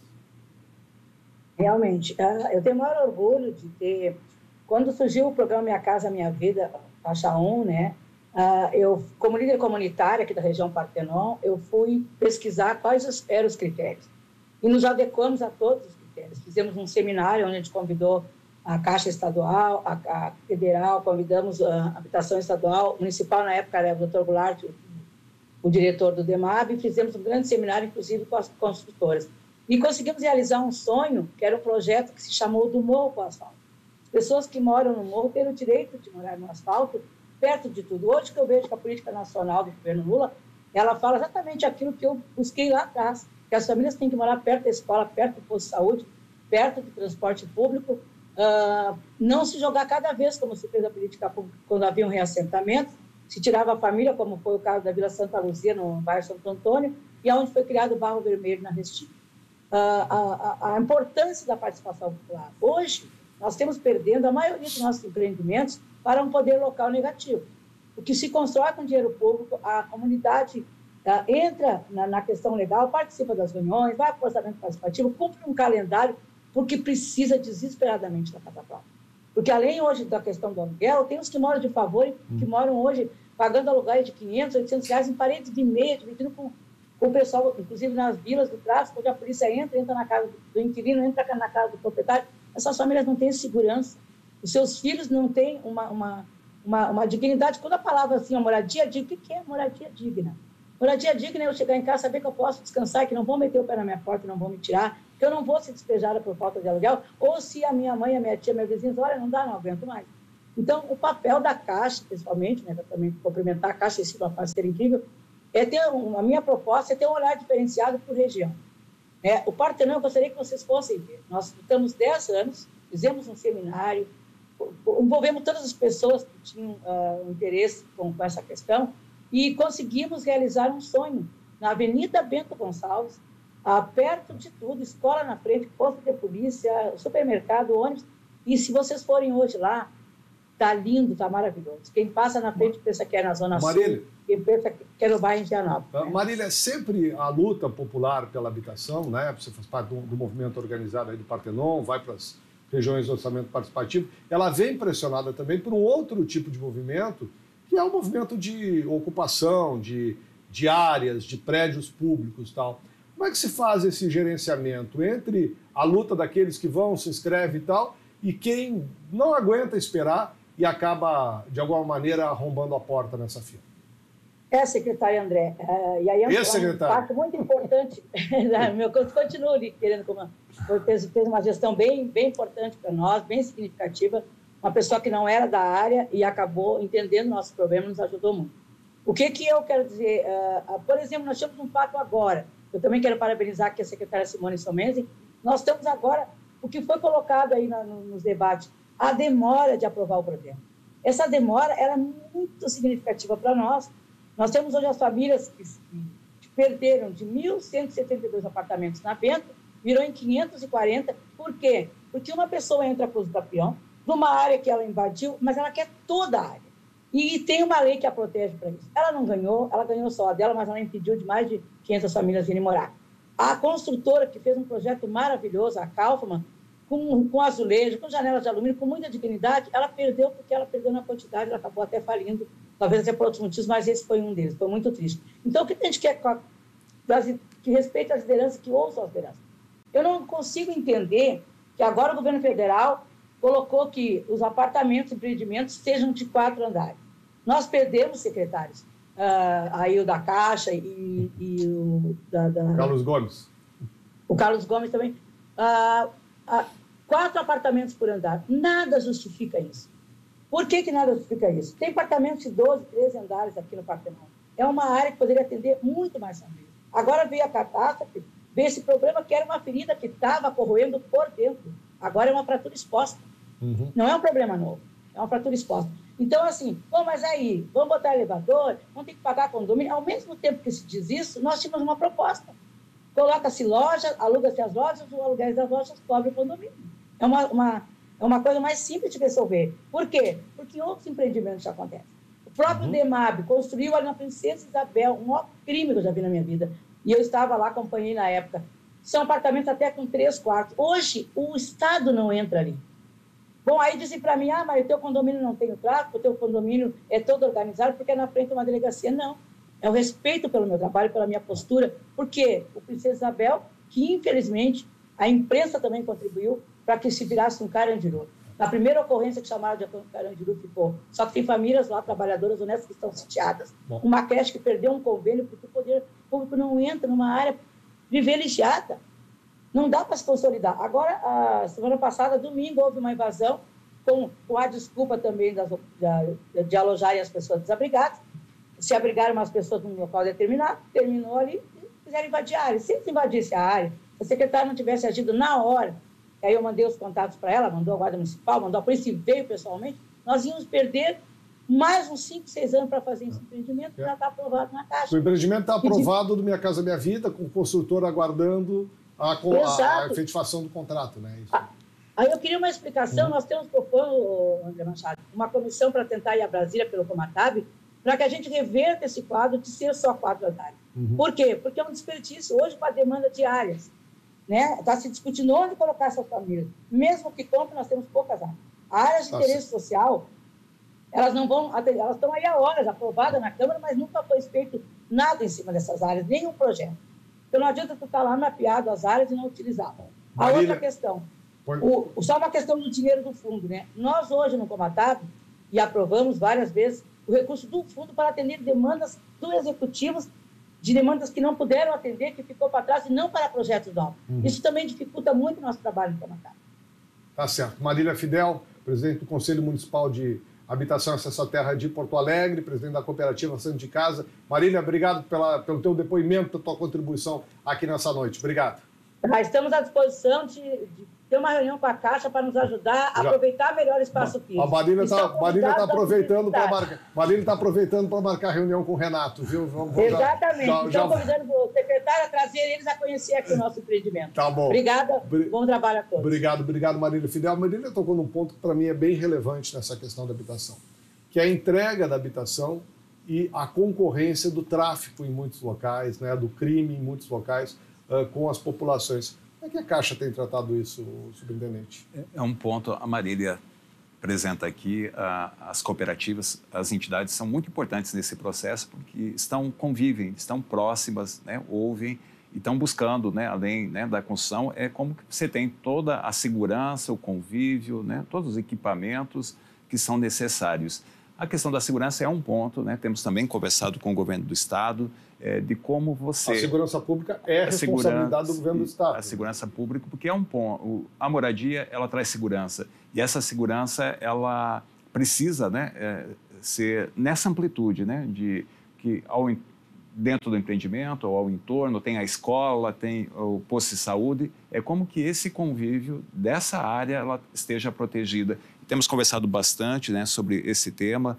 Realmente, eu tenho o maior orgulho de ter... Quando surgiu o programa Minha Casa Minha Vida, Faixa um, né? Eu, como líder comunitária aqui da região Partenon, eu fui pesquisar quais eram os critérios. E nos adequamos a todos os critérios. Fizemos um seminário onde a gente convidou a Caixa Estadual, a, a Federal, convidamos a Habitação Estadual, municipal, na época era o doutor Goulart, o, o diretor do DEMAB, e fizemos um grande seminário, inclusive com as construtoras. E conseguimos realizar um sonho, que era um projeto que se chamou do Morro com Asfalto. As pessoas que moram no morro têm o direito de morar no asfalto, perto de tudo. Hoje que eu vejo que a política nacional do governo Lula, ela fala exatamente aquilo que eu busquei lá atrás, que as famílias têm que morar perto da escola, perto do posto de saúde, perto do transporte público, uh, não se jogar cada vez, como se fez a política pública, quando havia um reassentamento, se tirava a família, como foi o caso da Vila Santa Luzia, no bairro Santo Antônio, e onde foi criado o Barro Vermelho, na Restinga. Uh, a, a, a importância da participação popular. Hoje, nós temos perdendo a maioria dos nossos empreendimentos para um poder local negativo. O que se constrói com dinheiro público, a comunidade uh, entra na, na questão legal, participa das reuniões, vai para o orçamento participativo, cumpre um calendário, porque precisa desesperadamente da casa própria. Porque, além hoje da questão do aluguel, tem os que moram de favor, que moram hoje pagando aluguéis de quinhentos, oitocentos reais em paredes de meia, dividindo com, com o pessoal, inclusive nas vilas do tráfico, onde a polícia entra, entra na casa do inquilino, entra na casa do proprietário. Essas famílias não têm segurança. Os seus filhos não têm uma, uma, uma, uma dignidade. Quando a palavra assim, a moradia digna, o que é moradia digna? Moradia digna é eu chegar em casa, saber que eu posso descansar, que não vão meter o pé na minha porta, não vão me tirar, que eu não vou ser despejada por falta de aluguel, ou se a minha mãe, a minha tia, minha vizinha, olha, não dá, não aguento mais. Então, o papel da Caixa, principalmente, né, para também complementar a Caixa, tem sido uma parceria incrível, é ter um, a minha proposta é ter um olhar diferenciado por região. É, o Partenão, eu gostaria que vocês fossem ver. Nós estamos dez anos, fizemos um seminário, envolvemos todas as pessoas que tinham uh, interesse com, com essa questão e conseguimos realizar um sonho na Avenida Bento Gonçalves, uh, perto de tudo, escola na frente, posto de polícia, supermercado, ônibus. E se vocês forem hoje lá, está lindo, está maravilhoso. Quem passa na frente pensa que é na Zona Marília. Sul, quem pensa que é no bairro Indianópolis. Uh, Marília, é sempre a luta popular pela habitação, né? Você faz parte do, do movimento organizado aí do Partenon, vai para as regiões do orçamento participativo, ela vem pressionada também por um outro tipo de movimento, que é o movimento de ocupação, de, de áreas, de prédios públicos e tal. Como é que se faz esse gerenciamento entre a luta daqueles que vão, se inscrevem e tal, e quem não aguenta esperar e acaba, de alguma maneira, arrombando a porta nessa fila? É, secretário André. Uh, e aí é um, é um parte muito importante. Meu continuo ali querendo como fez, fez uma gestão bem, bem importante para nós, bem significativa. Uma pessoa que não era da área e acabou entendendo o nosso problema, nos ajudou muito. O que, que eu quero dizer? Uh, uh, por exemplo, nós temos um fato agora. Eu também quero parabenizar aqui a secretária Simone Somenzi. Nós temos agora o que foi colocado aí na, no, nos debates, a demora de aprovar o programa. Essa demora era muito significativa para nós. Nós temos hoje as famílias que, que perderam de mil cento e setenta e dois apartamentos na Bento, virou em quinhentos e quarenta. Por quê? Porque uma pessoa entra com o campeão, numa área que ela invadiu, mas ela quer toda a área. E tem uma lei que a protege para isso. Ela não ganhou, ela ganhou só a dela, mas ela impediu de mais de quinhentas famílias virem morar. A construtora, que fez um projeto maravilhoso, a Kaufmann, com, com azulejo, com janelas de alumínio, com muita dignidade, ela perdeu porque ela perdeu na quantidade, ela acabou até falindo, talvez até por outros motivos, mas esse foi um deles, foi muito triste. Então, o que a gente quer que respeite as lideranças, que ouçam as lideranças? Eu não consigo entender que agora o governo federal colocou que os apartamentos, empreendimentos, sejam de quatro andares. Nós perdemos secretários, uh, aí o da Caixa e, e o da, da... Carlos Gomes. O Carlos Gomes também. Uh, uh, quatro apartamentos por andar. Nada justifica isso. Por que, que nada justifica isso? Tem apartamentos de doze, treze andares aqui no Partenão. É uma área que poderia atender muito mais famílias. Agora veio a catástrofe, veio esse problema que era uma ferida que estava corroendo por dentro. Agora é uma fratura exposta. Uhum. Não é um problema novo, é uma fratura exposta. Então, assim, bom, mas aí, vamos botar elevador, vamos ter que pagar condomínio. Ao mesmo tempo que se diz isso, nós tínhamos uma proposta. Coloca-se loja, aluga-se as lojas, os aluguéis das lojas cobre o condomínio. É uma, uma, é uma coisa mais simples de resolver. Por quê? Porque em outros empreendimentos já acontece. O próprio uhum. DEMAB construiu ali na Princesa Isabel, um maior crime que eu já vi na minha vida. E eu estava lá, acompanhei na época. São apartamentos até com três quartos. Hoje, o Estado não entra ali. Bom, aí dizem para mim, ah, mas o teu condomínio não tem o tráfego, o teu condomínio é todo organizado porque é na frente de uma delegacia. Não, é o respeito pelo meu trabalho, pela minha postura, porque o Princesa Isabel, que infelizmente a imprensa também contribuiu para que se virasse um Carandiru. Na primeira ocorrência que chamaram de Carandiru ficou. Só que tem famílias lá, trabalhadoras honestas, que estão sitiadas. Bom. Uma creche que perdeu um convênio porque o poder público não entra numa área privilegiada. Não dá para se consolidar. Agora, a semana passada, domingo, houve uma invasão, com, com a desculpa também das, de, de alojarem as pessoas desabrigadas. Se abrigaram umas pessoas num local determinado, terminou ali e fizeram invadir a área. Se eles invadissem a área, se a secretária não tivesse agido na hora, aí eu mandei os contatos para ela, mandou a Guarda Municipal, mandou a polícia, veio pessoalmente, nós íamos perder mais uns cinco, seis anos para fazer esse empreendimento, que já está aprovado na Caixa. O empreendimento está aprovado do Minha Casa Minha Vida, com o construtor aguardando a, a, a efetivação do contrato, né? Isso. Aí eu queria uma explicação, uhum. Nós temos propondo, André Machado, uma comissão para tentar ir a Brasília pelo Comatab, para que a gente reverta esse quadro de ser só quatro andares. Uhum. Por quê? Porque é um desperdício hoje com a demanda de áreas. Está, né? Se discutindo onde colocar essas famílias. Mesmo que compre, nós temos poucas áreas. Áreas de Nossa. interesse social, elas não vão, elas estão aí há horas, aprovadas na Câmara, mas nunca foi feito nada em cima dessas áreas, nenhum projeto. Então não adianta tu estar lá mapeado as áreas e não utilizar. A Marília. outra questão, o, só uma questão do dinheiro do fundo, né? Nós hoje no Comatab, e aprovamos várias vezes, o recurso do fundo para atender demandas do executivo, de demandas que não puderam atender, que ficou para trás, e não para projetos novos. Uhum. Isso também dificulta muito o nosso trabalho no Comatab. Tá certo. Marília Fidel, presidente do Conselho Municipal de Habitação e Acesso à Terra de Porto Alegre, presidente da Cooperativa Santo de Casa. Marília, obrigado pela, pelo teu depoimento, pela tua contribuição aqui nessa noite. Obrigado. Ah, estamos à disposição de, de ter uma reunião com a Caixa para nos ajudar a Já. aproveitar melhor o espaço físico. A Marília está tá aproveitando para marcar. Marília está aproveitando para marcar reunião com o Renato, viu? Vamos, vamos Exatamente. Já, Estou já... convidando o secretário a trazer eles a conhecer aqui o nosso empreendimento. Tá bom. Obrigada. Bri... Bom trabalho a todos. Obrigado, obrigado, Marília Fidel. A Marília tocou num ponto que para mim é bem relevante nessa questão da habitação, que é a entrega da habitação e a concorrência do tráfico em muitos locais, né, do crime em muitos locais uh, com as populações. Como é que a Caixa tem tratado isso, superintendente? É um ponto, a Marília apresenta aqui, a, as cooperativas, as entidades são muito importantes nesse processo porque estão, convivem, estão próximas, né, ouvem e estão buscando, né, além, né, da construção, é como que você tem toda a segurança, o convívio, né, todos os equipamentos que são necessários. A questão da segurança é um ponto, né? Temos também conversado com o governo do Estado é, de como você... A segurança pública é a responsabilidade do governo do Estado. A segurança pública, porque é um ponto... A moradia, ela traz segurança. E essa segurança, ela precisa, né, é, ser nessa amplitude, né? De que ao, dentro do empreendimento ou ao entorno tem a escola, tem o posto de saúde. É como que esse convívio dessa área ela esteja protegida. Temos conversado bastante, né, sobre esse tema.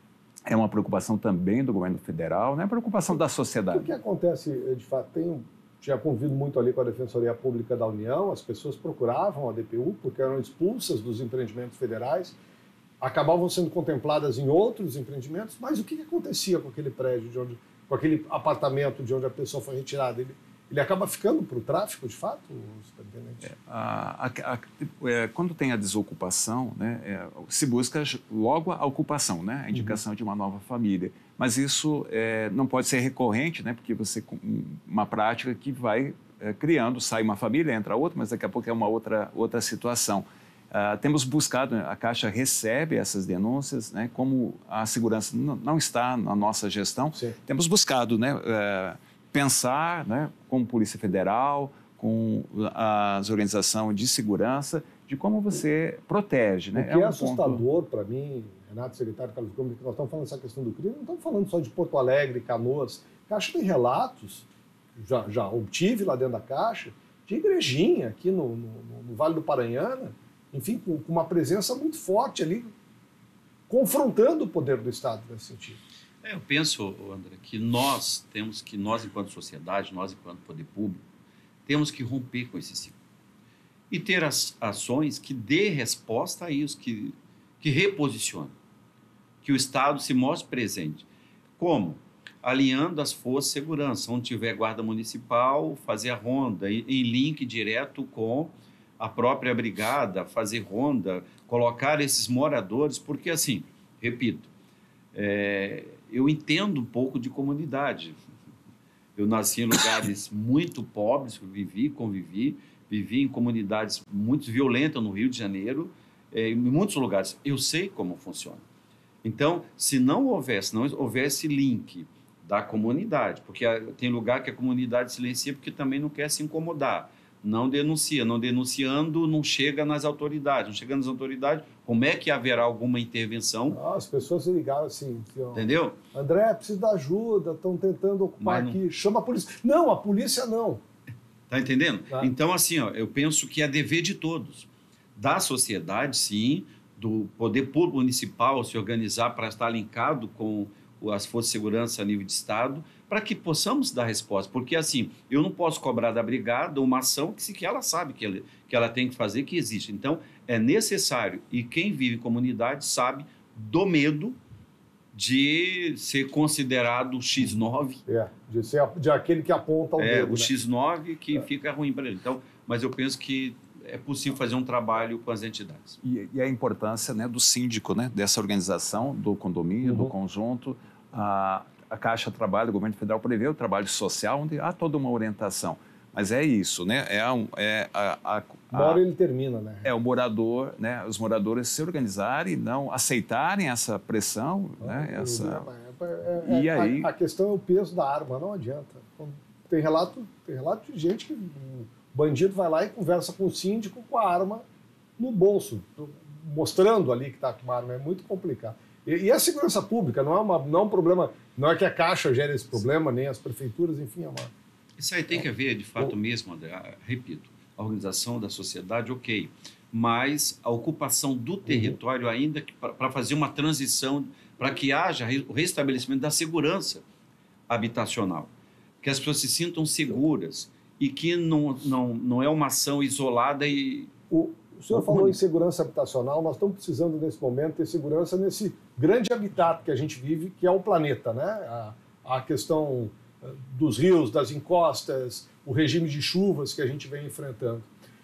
É uma preocupação também do governo federal, né, preocupação da sociedade. O que acontece, de fato, tem, tinha convido muito ali com a Defensoria Pública da União, as pessoas procuravam a D P U porque eram expulsas dos empreendimentos federais, acabavam sendo contempladas em outros empreendimentos, mas o que acontecia com aquele prédio, de onde, com aquele apartamento de onde a pessoa foi retirada? Ele, Ele acaba ficando para o tráfico, de fato, superintendente? É, a, a, a, é, quando tem a desocupação, né, é, se busca logo a ocupação, né, a indicação uhum. de uma nova família. Mas isso é, não pode ser recorrente, né, porque você uma prática que vai é, criando, sai uma família, entra outra, mas daqui a pouco é uma outra, outra situação. Uh, temos buscado, a Caixa recebe essas denúncias, né, como a segurança não, não está na nossa gestão, Sim. temos buscado, né, uh, pensar, né, com Polícia Federal, com as organizações de segurança, de como você protege. Né? O que é, um é assustador ponto... para mim, Renato, secretário Carlos Gomes, que nós estamos falando dessa questão do crime, não estamos falando só de Porto Alegre, Canoas. A Caixa tem relatos, já, já obtive lá dentro da Caixa, de igrejinha aqui no, no, no Vale do Paranhana, enfim, com, com uma presença muito forte ali, confrontando o poder do Estado nesse sentido. É, eu penso, André, que nós temos que, nós enquanto sociedade, nós enquanto poder público, temos que romper com esse ciclo. E ter as ações que dê resposta a isso, que, que reposicionem. Que o Estado se mostre presente. Como? Alinhando as forças de segurança. Onde tiver guarda municipal, fazer a ronda, em, em link direto com a própria brigada, fazer ronda, colocar esses moradores, porque assim, repito, é, eu entendo um pouco de comunidade. Eu nasci em lugares muito pobres, vivi, convivi, vivi em comunidades muito violentas no Rio de Janeiro, é, em muitos lugares. Eu sei como funciona. Então, se não houvesse, não houvesse link da comunidade, porque tem lugar que a comunidade silencia porque também não quer se incomodar, não denuncia. Não denunciando, não chega nas autoridades. Não chegando nas autoridades, como é que haverá alguma intervenção? Ah, as pessoas se ligaram assim, que, ó, entendeu? André, precisa de ajuda, estão tentando ocupar não... aqui, chama a polícia. Não, a polícia não. Está entendendo? Tá. Então, assim, ó, eu penso que é dever de todos. Da sociedade, sim, do poder público municipal se organizar para estar linkado com as forças de segurança a nível de Estado, para que possamos dar resposta. Porque, assim, eu não posso cobrar da brigada uma ação que sequer ela sabe que ela, que ela tem que fazer, que existe. Então, é necessário, e quem vive em comunidade sabe do medo de ser considerado o xis nove. É, de ser de aquele que aponta o é, dedo. O né? xis nove que é. fica ruim para ele. Então, mas eu penso que é possível fazer um trabalho com as entidades. E, e a importância, né, do síndico, né, dessa organização, do condomínio, uhum. do conjunto. A, a Caixa Trabalho, o governo federal prevê o trabalho social, onde há toda uma orientação. Mas é isso, né? É, um, é a, a, a, uma hora ele termina, né? É o morador, né? Os moradores se organizarem, não aceitarem essa pressão, ah, né? Essa... É, é, é, e aí... a, a questão é o peso da arma, não adianta. Tem relato, tem relato de gente que o bandido vai lá e conversa com o síndico com a arma no bolso, mostrando ali que está com uma arma. É muito complicado. E, e a segurança pública não é, uma, não é um problema, não é que a Caixa gere esse problema, nem as prefeituras, enfim, é uma... Isso aí tem que haver, de fato mesmo, André, repito, a organização da sociedade, ok, mas a ocupação do território ainda para fazer uma transição, para que haja o restabelecimento da segurança habitacional, que as pessoas se sintam seguras e que não, não, não é uma ação isolada e... O, o senhor falou em segurança habitacional, nós estamos precisando nesse momento ter segurança nesse grande habitat que a gente vive, que é o planeta, né? A, a questão dos rios, das encostas, o regime de chuvas que a gente vem enfrentando.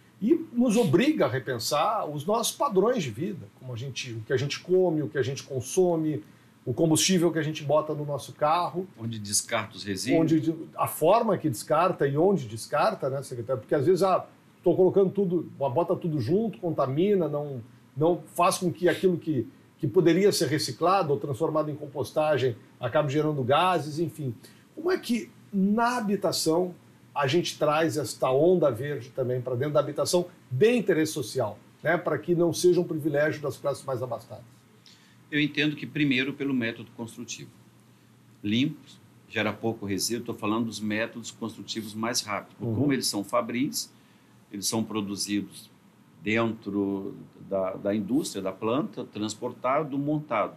E nos obriga a repensar os nossos padrões de vida, como a gente, o que a gente come, o que a gente consome, o combustível que a gente bota no nosso carro. Onde descarta os resíduos. Onde, a forma que descarta e onde descarta, né, secretário? Porque às vezes estou ah, colocando tudo, bota tudo junto, contamina, não, não faz com que aquilo que, que poderia ser reciclado ou transformado em compostagem acabe gerando gases, enfim. Como é que, na habitação, a gente traz esta onda verde também para dentro da habitação de interesse social, né? Para que não seja um privilégio das classes mais abastadas? Eu entendo que, primeiro, pelo método construtivo. Limpos, gera pouco resíduo, estou falando dos métodos construtivos mais rápidos. Uhum. Como eles são fabris, eles são produzidos dentro da, da indústria, da planta, transportado, montado.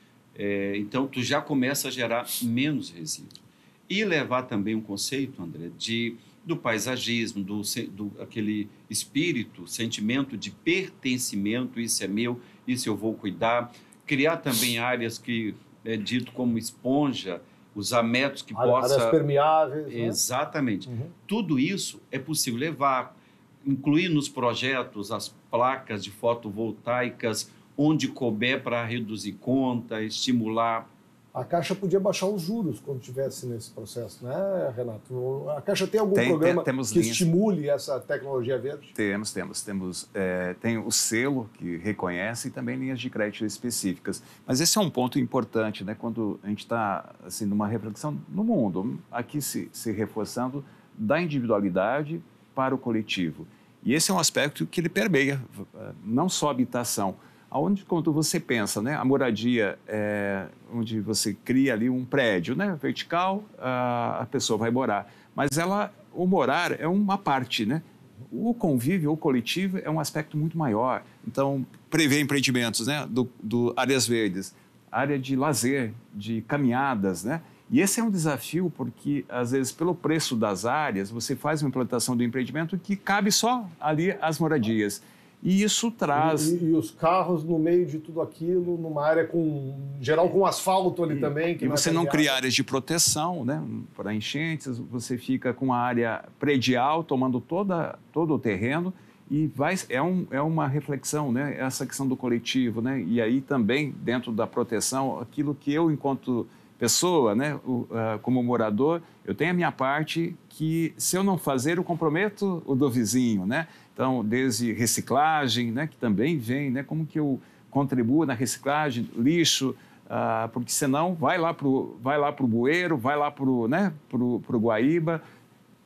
É, então, tu já começa a gerar menos resíduo. E levar também um conceito, André, de, do paisagismo, do, do aquele espírito, sentimento de pertencimento, isso é meu, isso eu vou cuidar. Criar também áreas que é dito como esponja, usar métodos que possa... Áreas permeáveis. Exatamente. Né? Uhum. Tudo isso é possível levar, incluir nos projetos as placas de fotovoltaicas, onde couber para reduzir conta, estimular... A Caixa podia baixar os juros quando estivesse nesse processo, né, Renato? A Caixa tem algum tem, programa tem, que linhas. estimule essa tecnologia verde? Temos, temos. temos é, tem o selo que reconhece e também linhas de crédito específicas. Mas esse é um ponto importante, né? Quando a gente está assim, numa reflexão no mundo, aqui se, se reforçando da individualidade para o coletivo. E esse é um aspecto que ele permeia, não só a habitação, aonde quando você pensa, né, a moradia é onde você cria ali um prédio, né, vertical, a, a pessoa vai morar, mas ela, o morar é uma parte, né? O convívio, o coletivo é um aspecto muito maior. Então, prever empreendimentos, né, do, do áreas verdes, área de lazer, de caminhadas, né? E esse é um desafio porque, às vezes, pelo preço das áreas, você faz uma implantação do empreendimento que cabe só ali as moradias. E isso traz... E, e, e os carros no meio de tudo aquilo, numa área com, em geral com asfalto ali e, também. Que e não você é não cria áreas de proteção, né, para enchentes, você fica com a área predial tomando toda, todo o terreno e vai, é, um, é uma reflexão, né, essa questão do coletivo, né, e aí também dentro da proteção, aquilo que eu, enquanto pessoa, né, o, uh, como morador, eu tenho a minha parte que, se eu não fazer, eu comprometo o do vizinho, né? Então, desde reciclagem, né, que também vem, né, como que eu contribuo na reciclagem, lixo, uh, porque senão vai lá para o vai lá pro bueiro, vai lá para o né, pro, pro Guaíba,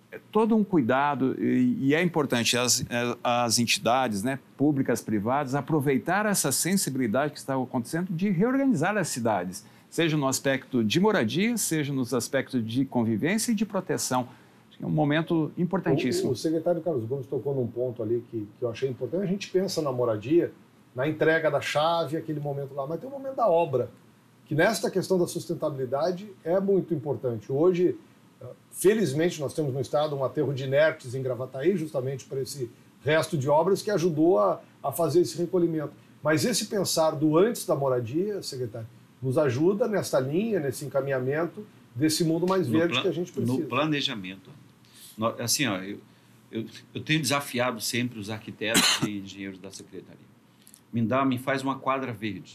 é todo um cuidado e, e é importante as, as entidades, né, públicas, privadas, aproveitar essa sensibilidade que está acontecendo de reorganizar as cidades, seja no aspecto de moradia, seja nos aspectos de convivência e de proteção. É um momento importantíssimo. O, o secretário Carlos Gomes tocou num ponto ali que, que eu achei importante. A gente pensa na moradia, na entrega da chave, aquele momento lá, mas tem o momento da obra, que nesta questão da sustentabilidade é muito importante. Hoje, felizmente, nós temos no estado um aterro de inertes em Gravataí, justamente para esse resto de obras que ajudou a, a fazer esse recolhimento. Mas esse pensar do antes da moradia, secretário, nos ajuda nesta linha, nesse encaminhamento desse mundo mais verde que a gente precisa. No planejamento. Assim, ó, eu, eu, eu tenho desafiado sempre os arquitetos e engenheiros da secretaria. Me dá, me faz uma quadra verde,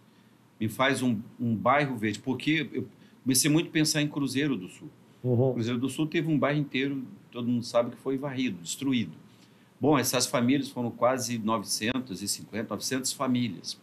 me faz um, um bairro verde, porque eu comecei muito a pensar em Cruzeiro do Sul. Uhum. Cruzeiro do Sul teve um bairro inteiro, todo mundo sabe que foi varrido, destruído. Bom, essas famílias foram quase novecentas e cinquenta, novecentas famílias.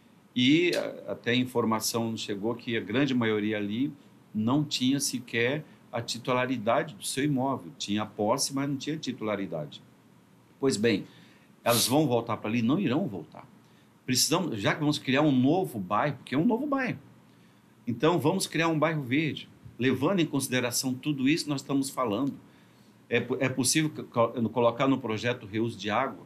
E até a informação chegou que a grande maioria ali não tinha sequer a titularidade do seu imóvel. Tinha a posse, mas não tinha titularidade. Pois bem, elas vão voltar para ali? Não irão voltar. Precisamos, já que vamos criar um novo bairro, porque é um novo bairro, então vamos criar um bairro verde, levando em consideração tudo isso que nós estamos falando. É, é possível colocar no projeto reuso de água?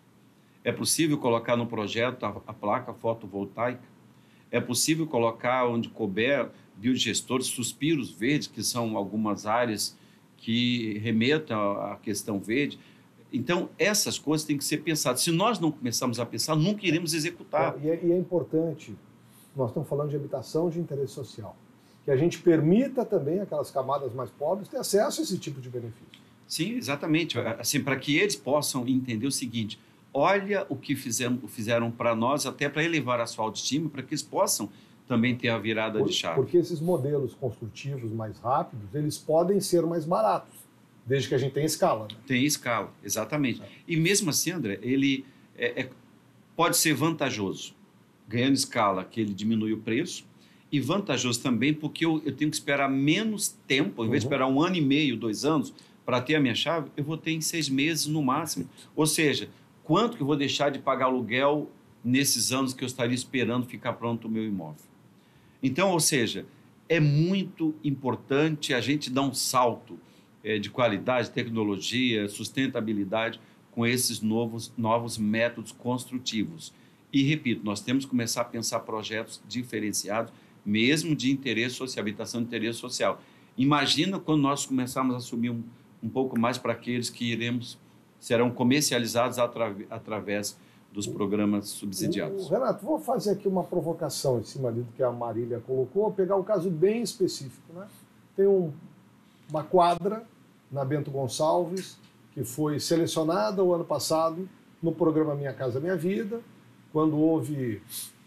É possível colocar no projeto a, a placa fotovoltaica? É possível colocar, onde couber, biodigestores, suspiros verdes, que são algumas áreas que remetam à questão verde? Então, essas coisas têm que ser pensadas. Se nós não começarmos a pensar, nunca iremos executar. E é, e é importante, nós estamos falando de habitação de interesse social, que a gente permita também aquelas camadas mais pobres ter acesso a esse tipo de benefício. Sim, exatamente. Assim, para que eles possam entender o seguinte: olha o que fizeram, fizeram para nós, até para elevar a sua autoestima, para que eles possam também ter a virada Por, de chave. Porque esses modelos construtivos mais rápidos, eles podem ser mais baratos, desde que a gente tenha escala. Né? Tem escala, exatamente. É. E mesmo assim, André, ele é, é, pode ser vantajoso, ganhando escala, que ele diminui o preço, e vantajoso também porque eu, eu tenho que esperar menos tempo, ao invés uhum. de esperar um ano e meio, dois anos, para ter a minha chave, eu vou ter em seis meses no máximo. Ou seja, quanto que eu vou deixar de pagar aluguel nesses anos que eu estaria esperando ficar pronto o meu imóvel? Então, ou seja, é muito importante a gente dar um salto é, de qualidade, tecnologia, sustentabilidade com esses novos, novos métodos construtivos. E, repito, nós temos que começar a pensar projetos diferenciados, mesmo de interesse social, habitação de interesse social. Imagina quando nós começarmos a subir um, um pouco mais para aqueles que iremos, serão comercializados atra, através dos programas subsidiados. O, Renato, vou fazer aqui uma provocação em cima do que a Marília colocou, vou pegar um caso bem específico. Né? Tem um, uma quadra na Bento Gonçalves que foi selecionada o ano passado no programa Minha Casa Minha Vida, quando houve,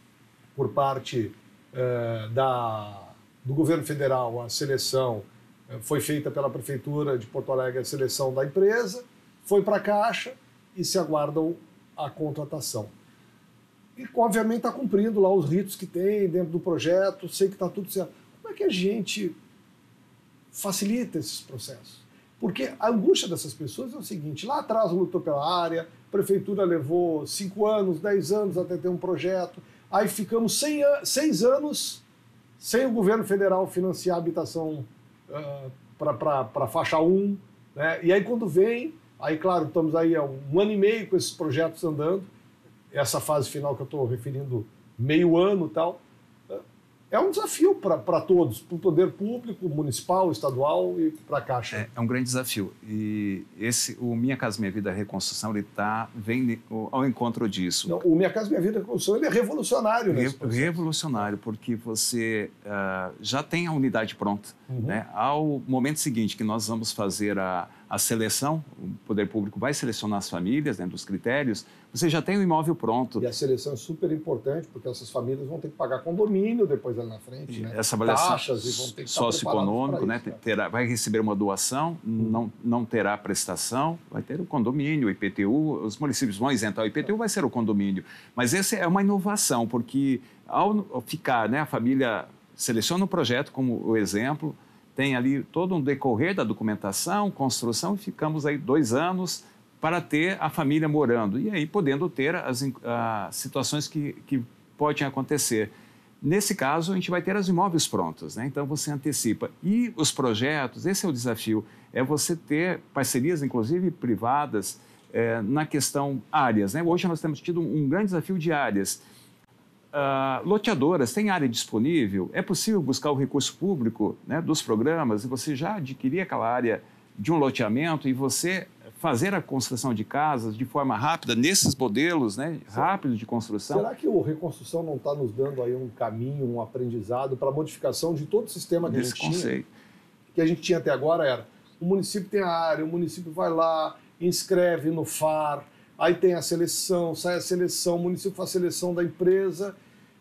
por parte eh, da, do governo federal, a seleção, eh, foi feita pela Prefeitura de Porto Alegre a seleção da empresa, foi para a Caixa e se aguardam a contratação. E, obviamente, está cumprindo lá os ritos que tem dentro do projeto, sei que está tudo certo. Como é que a gente facilita esses processos? Porque a angústia dessas pessoas é o seguinte: lá atrás lutou pela área, a prefeitura levou cinco anos, dez anos até ter um projeto, aí ficamos cem, seis anos sem o governo federal financiar a habitação uh, para a faixa um, né? E aí quando vem, aí claro, estamos aí há um ano e meio com esses projetos andando, essa fase final que eu estou referindo, meio ano e tal, é um desafio para todos, para o poder público, municipal, estadual e para a Caixa. É, é um grande desafio. E esse, o Minha Casa Minha Vida Reconstrução, ele tá, vem ao encontro disso. Não, o Minha Casa Minha Vida Reconstrução, ele é revolucionário. Re, revolucionário, porque você uh, já tem a unidade pronta. Uhum. Né? Ao momento seguinte que nós vamos fazer a, a seleção, o poder público vai selecionar as famílias dentro dos critérios, você já tem o imóvel pronto. E a seleção é super importante, porque essas famílias vão ter que pagar condomínio depois ali na frente, né? Essa avaliação taxas e vão ter que socioeconômico, né? Isso, terá, vai receber uma doação, hum. não, não terá prestação, vai ter o condomínio, o I P T U, os municípios vão isentar o I P T U, vai ser o condomínio. Mas essa é uma inovação, porque ao ficar, né, a família seleciona um projeto como o exemplo, tem ali todo um decorrer da documentação, construção, e ficamos aí dois anos para ter a família morando, e aí podendo ter as, as situações que, que podem acontecer. Nesse caso, a gente vai ter os imóveis prontos, né? Então você antecipa. E os projetos, esse é o desafio, é você ter parcerias, inclusive privadas, é, na questão áreas, né? Hoje nós temos tido um, um grande desafio de áreas. Uh, loteadoras, tem área disponível? É possível buscar o recurso público, né, dos programas e você já adquirir aquela área de um loteamento e você fazer a construção de casas de forma rápida, nesses modelos, né, rápidos de construção. Será que o Reconstrução não está nos dando aí um caminho, um aprendizado para a modificação de todo o sistema que Desse a gente conceito. tinha? Que a gente tinha até agora era, o município tem a área, o município vai lá, inscreve no F A R, aí tem a seleção, sai a seleção, o município faz a seleção da empresa,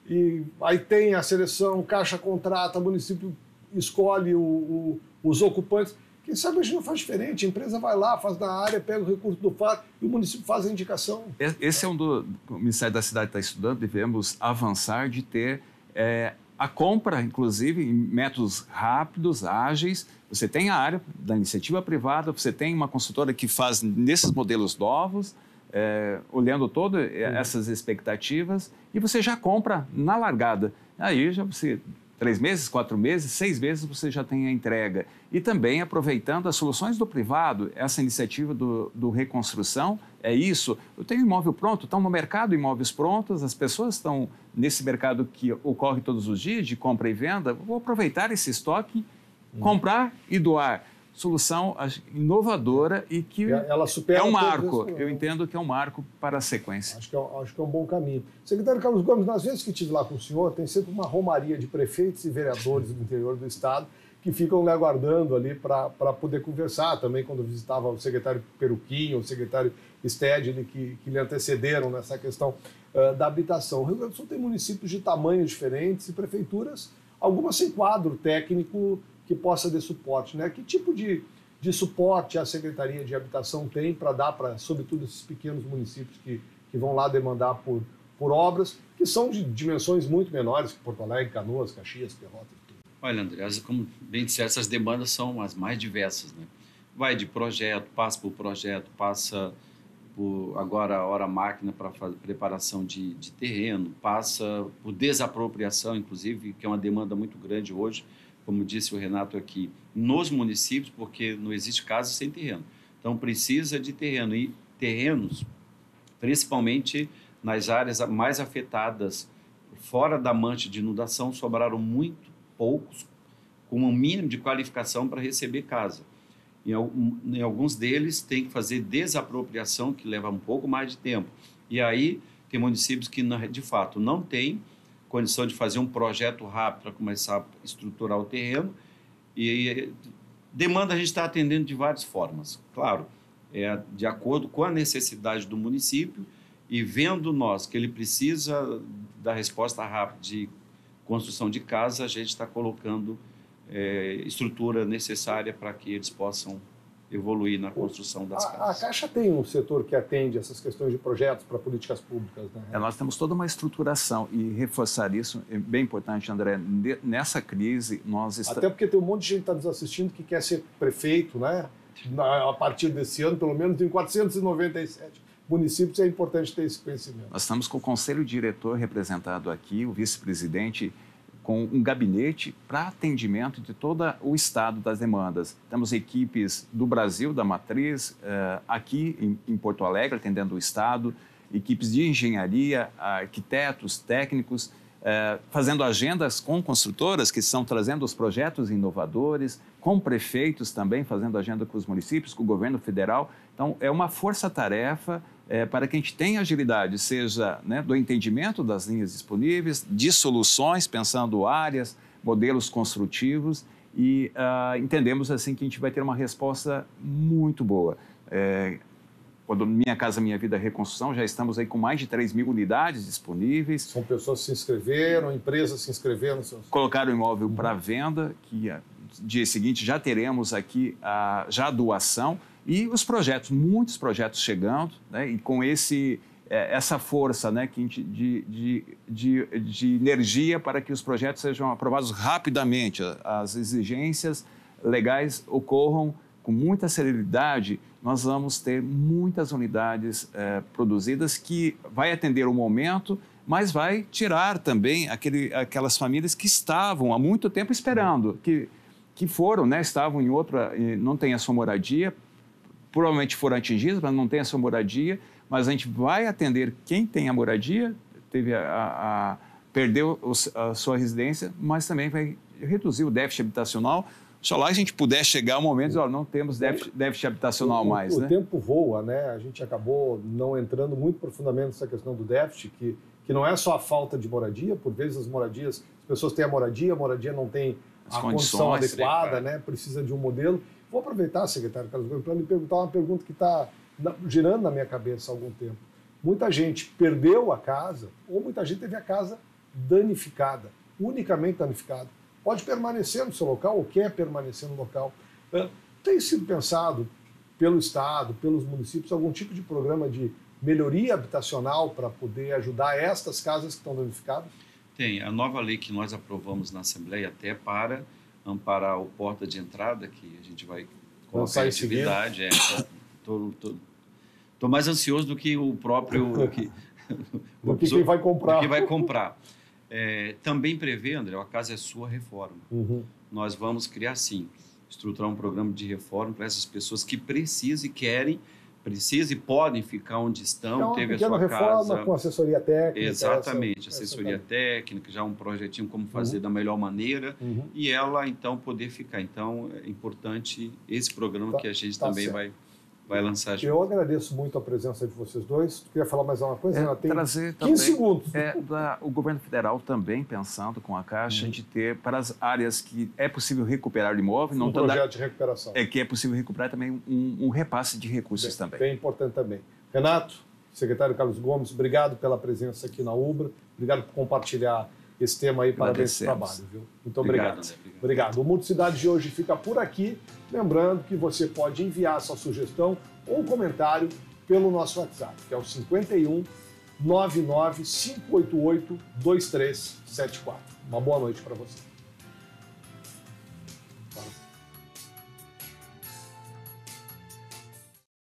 e aí tem a seleção, Caixa contrata, o município escolhe o, o, os ocupantes. Quem sabe a gente não faz diferente, a empresa vai lá, faz na área, pega o recurso do F A R e o município faz a indicação. Esse é um do... O Ministério da Cidade está estudando, devemos avançar de ter é, a compra, inclusive, em métodos rápidos, ágeis. Você tem a área da iniciativa privada, você tem uma consultora que faz nesses modelos novos, é, olhando todas essas expectativas, e você já compra na largada. Aí já você... Três meses, quatro meses, seis meses você já tem a entrega. E também aproveitando as soluções do privado, essa iniciativa do, do Reconstrução, é isso. Eu tenho imóvel pronto, estão no mercado imóveis prontos, as pessoas estão nesse mercado que ocorre todos os dias, de compra e venda, vou aproveitar esse estoque, hum. comprar e doar. Solução inovadora e que ela supera é um marco. Isso, eu entendo que é um marco para a sequência. Acho que, é, acho que é um bom caminho. Secretário Carlos Gomes, nas vezes que estive lá com o senhor, tem sempre uma romaria de prefeitos e vereadores do interior do estado que ficam me aguardando ali para poder conversar. Também quando eu visitava o secretário Peruquinho, o secretário Stedley, que, que lhe antecederam nessa questão uh, da habitação. O Rio Grande do Sul tem municípios de tamanhos diferentes e prefeituras, algumas sem quadro técnico que possa dar suporte, né? Que tipo de, de suporte a Secretaria de Habitação tem para dar para, sobretudo, esses pequenos municípios que, que vão lá demandar por, por obras que são de dimensões muito menores que Porto Alegre, Canoas, Caxias, Pelotas e tudo? Olha, André, como bem disse, essas demandas são as mais diversas, né? Vai de projeto, passa por projeto, passa por agora a hora máquina para preparação de, de terreno, passa por desapropriação, inclusive, que é uma demanda muito grande hoje, como disse o Renato aqui, nos municípios, porque não existe casa sem terreno. Então, precisa de terreno. E terrenos, principalmente nas áreas mais afetadas, fora da mancha de inundação, sobraram muito poucos, com um mínimo de qualificação para receber casa. Em, em alguns deles, tem que fazer desapropriação, que leva um pouco mais de tempo. E aí, tem municípios que, de fato, não têm condição de fazer um projeto rápido para começar a estruturar o terreno, e demanda a gente está atendendo de várias formas. Claro, é de acordo com a necessidade do município, e vendo nós que ele precisa da resposta rápida de construção de casa, a gente está colocando é, estrutura necessária para que eles possam evoluir na construção das a, casas. A Caixa tem um setor que atende essas questões de projetos para políticas públicas, né? É, nós temos toda uma estruturação e reforçar isso é bem importante, André. Nessa crise, nós estamos... Até porque tem um monte de gente que está nos assistindo que quer ser prefeito, né? A partir desse ano, pelo menos, em quatrocentos e noventa e sete municípios, é importante ter esse conhecimento. Nós estamos com o conselho diretor representado aqui, o vice-presidente, com um gabinete para atendimento de todo o estado das demandas. Temos equipes do Brasil, da matriz, aqui em Porto Alegre, atendendo o estado, equipes de engenharia, arquitetos, técnicos, fazendo agendas com construtoras que estão trazendo os projetos inovadores, com prefeitos também, fazendo agenda com os municípios, com o governo federal. Então, é uma força-tarefa É, para que a gente tenha agilidade, seja, né, do entendimento das linhas disponíveis, de soluções, pensando áreas, modelos construtivos, e uh, entendemos assim que a gente vai ter uma resposta muito boa. É, quando Minha Casa Minha Vida Reconstrução, já estamos aí com mais de três mil unidades disponíveis. São pessoas que se inscreveram, empresas se inscreveram. Seus... Colocaram o imóvel uhum. para venda, que no dia seguinte já teremos aqui a, já a doação. E os projetos, muitos projetos chegando, né, e com esse, essa força, né, que de, de, de, de energia para que os projetos sejam aprovados rapidamente. As exigências legais ocorram com muita celeridade, nós vamos ter muitas unidades é, produzidas que vai atender o momento, mas vai tirar também aquele, aquelas famílias que estavam há muito tempo esperando, que, que foram, né, estavam em outra, não têm a sua moradia, provavelmente foram atingidas, mas não têm a sua moradia, mas a gente vai atender quem tem a moradia, teve a, a, a, perdeu a sua residência, mas também vai reduzir o déficit habitacional. Só lá a gente puder chegar ao momento de dizer, não temos déficit, déficit habitacional o, mais. O, né? o tempo voa, né? A gente acabou não entrando muito profundamente nessa questão do déficit, que, que não é só a falta de moradia, por vezes as moradias, as pessoas têm a moradia, a moradia não tem as a condição adequada, né? Precisa de um modelo. Vou aproveitar, secretário Carlos Gomes, para lhe perguntar uma pergunta que está girando na minha cabeça há algum tempo. Muita gente perdeu a casa, ou muita gente teve a casa danificada, unicamente danificada. Pode permanecer no seu local ou quer permanecer no local. Tem sido pensado pelo Estado, pelos municípios, algum tipo de programa de melhoria habitacional para poder ajudar estas casas que estão danificadas? Tem. A nova lei que nós aprovamos na Assembleia até para amparar o porta de entrada, que a gente vai colocar em atividade. Estou mais ansioso do que o próprio... do que, do que quem vai comprar. Do que vai comprar. É, também prevê, André, a casa é sua reforma. Uhum. Nós vamos criar, sim, estruturar um programa de reforma para essas pessoas que precisam e querem, precisam e podem ficar onde estão, então, teve a sua reforma casa. Com assessoria técnica. Exatamente, essa, assessoria essa técnica, já um projetinho como fazer uhum. da melhor maneira uhum. e ela, então, poder ficar. Então, é importante esse programa tá, que a gente tá também vai... vai lançar junto. Eu agradeço muito a presença de vocês dois. Tu queria falar mais alguma coisa? É, tem trazer quinze também, segundos. É, da, o governo federal também pensando com a Caixa uhum. de ter para as áreas que é possível recuperar o imóvel. Um não projeto da, de recuperação. É que é possível recuperar também um, um repasse de recursos bem, também. Bem importante também. Renato, secretário Carlos Gomes, obrigado pela presença aqui na Ubra. Obrigado por compartilhar esse tema aí, parabéns pelo trabalho. Viu? Muito obrigado. Obrigado, obrigado. obrigado. O Mundo Cidade de hoje fica por aqui. Lembrando que você pode enviar sua sugestão ou comentário pelo nosso WhatsApp, que é o cinquenta e um, nove nove cinco oito oito, dois três sete quatro. Uma boa noite para você.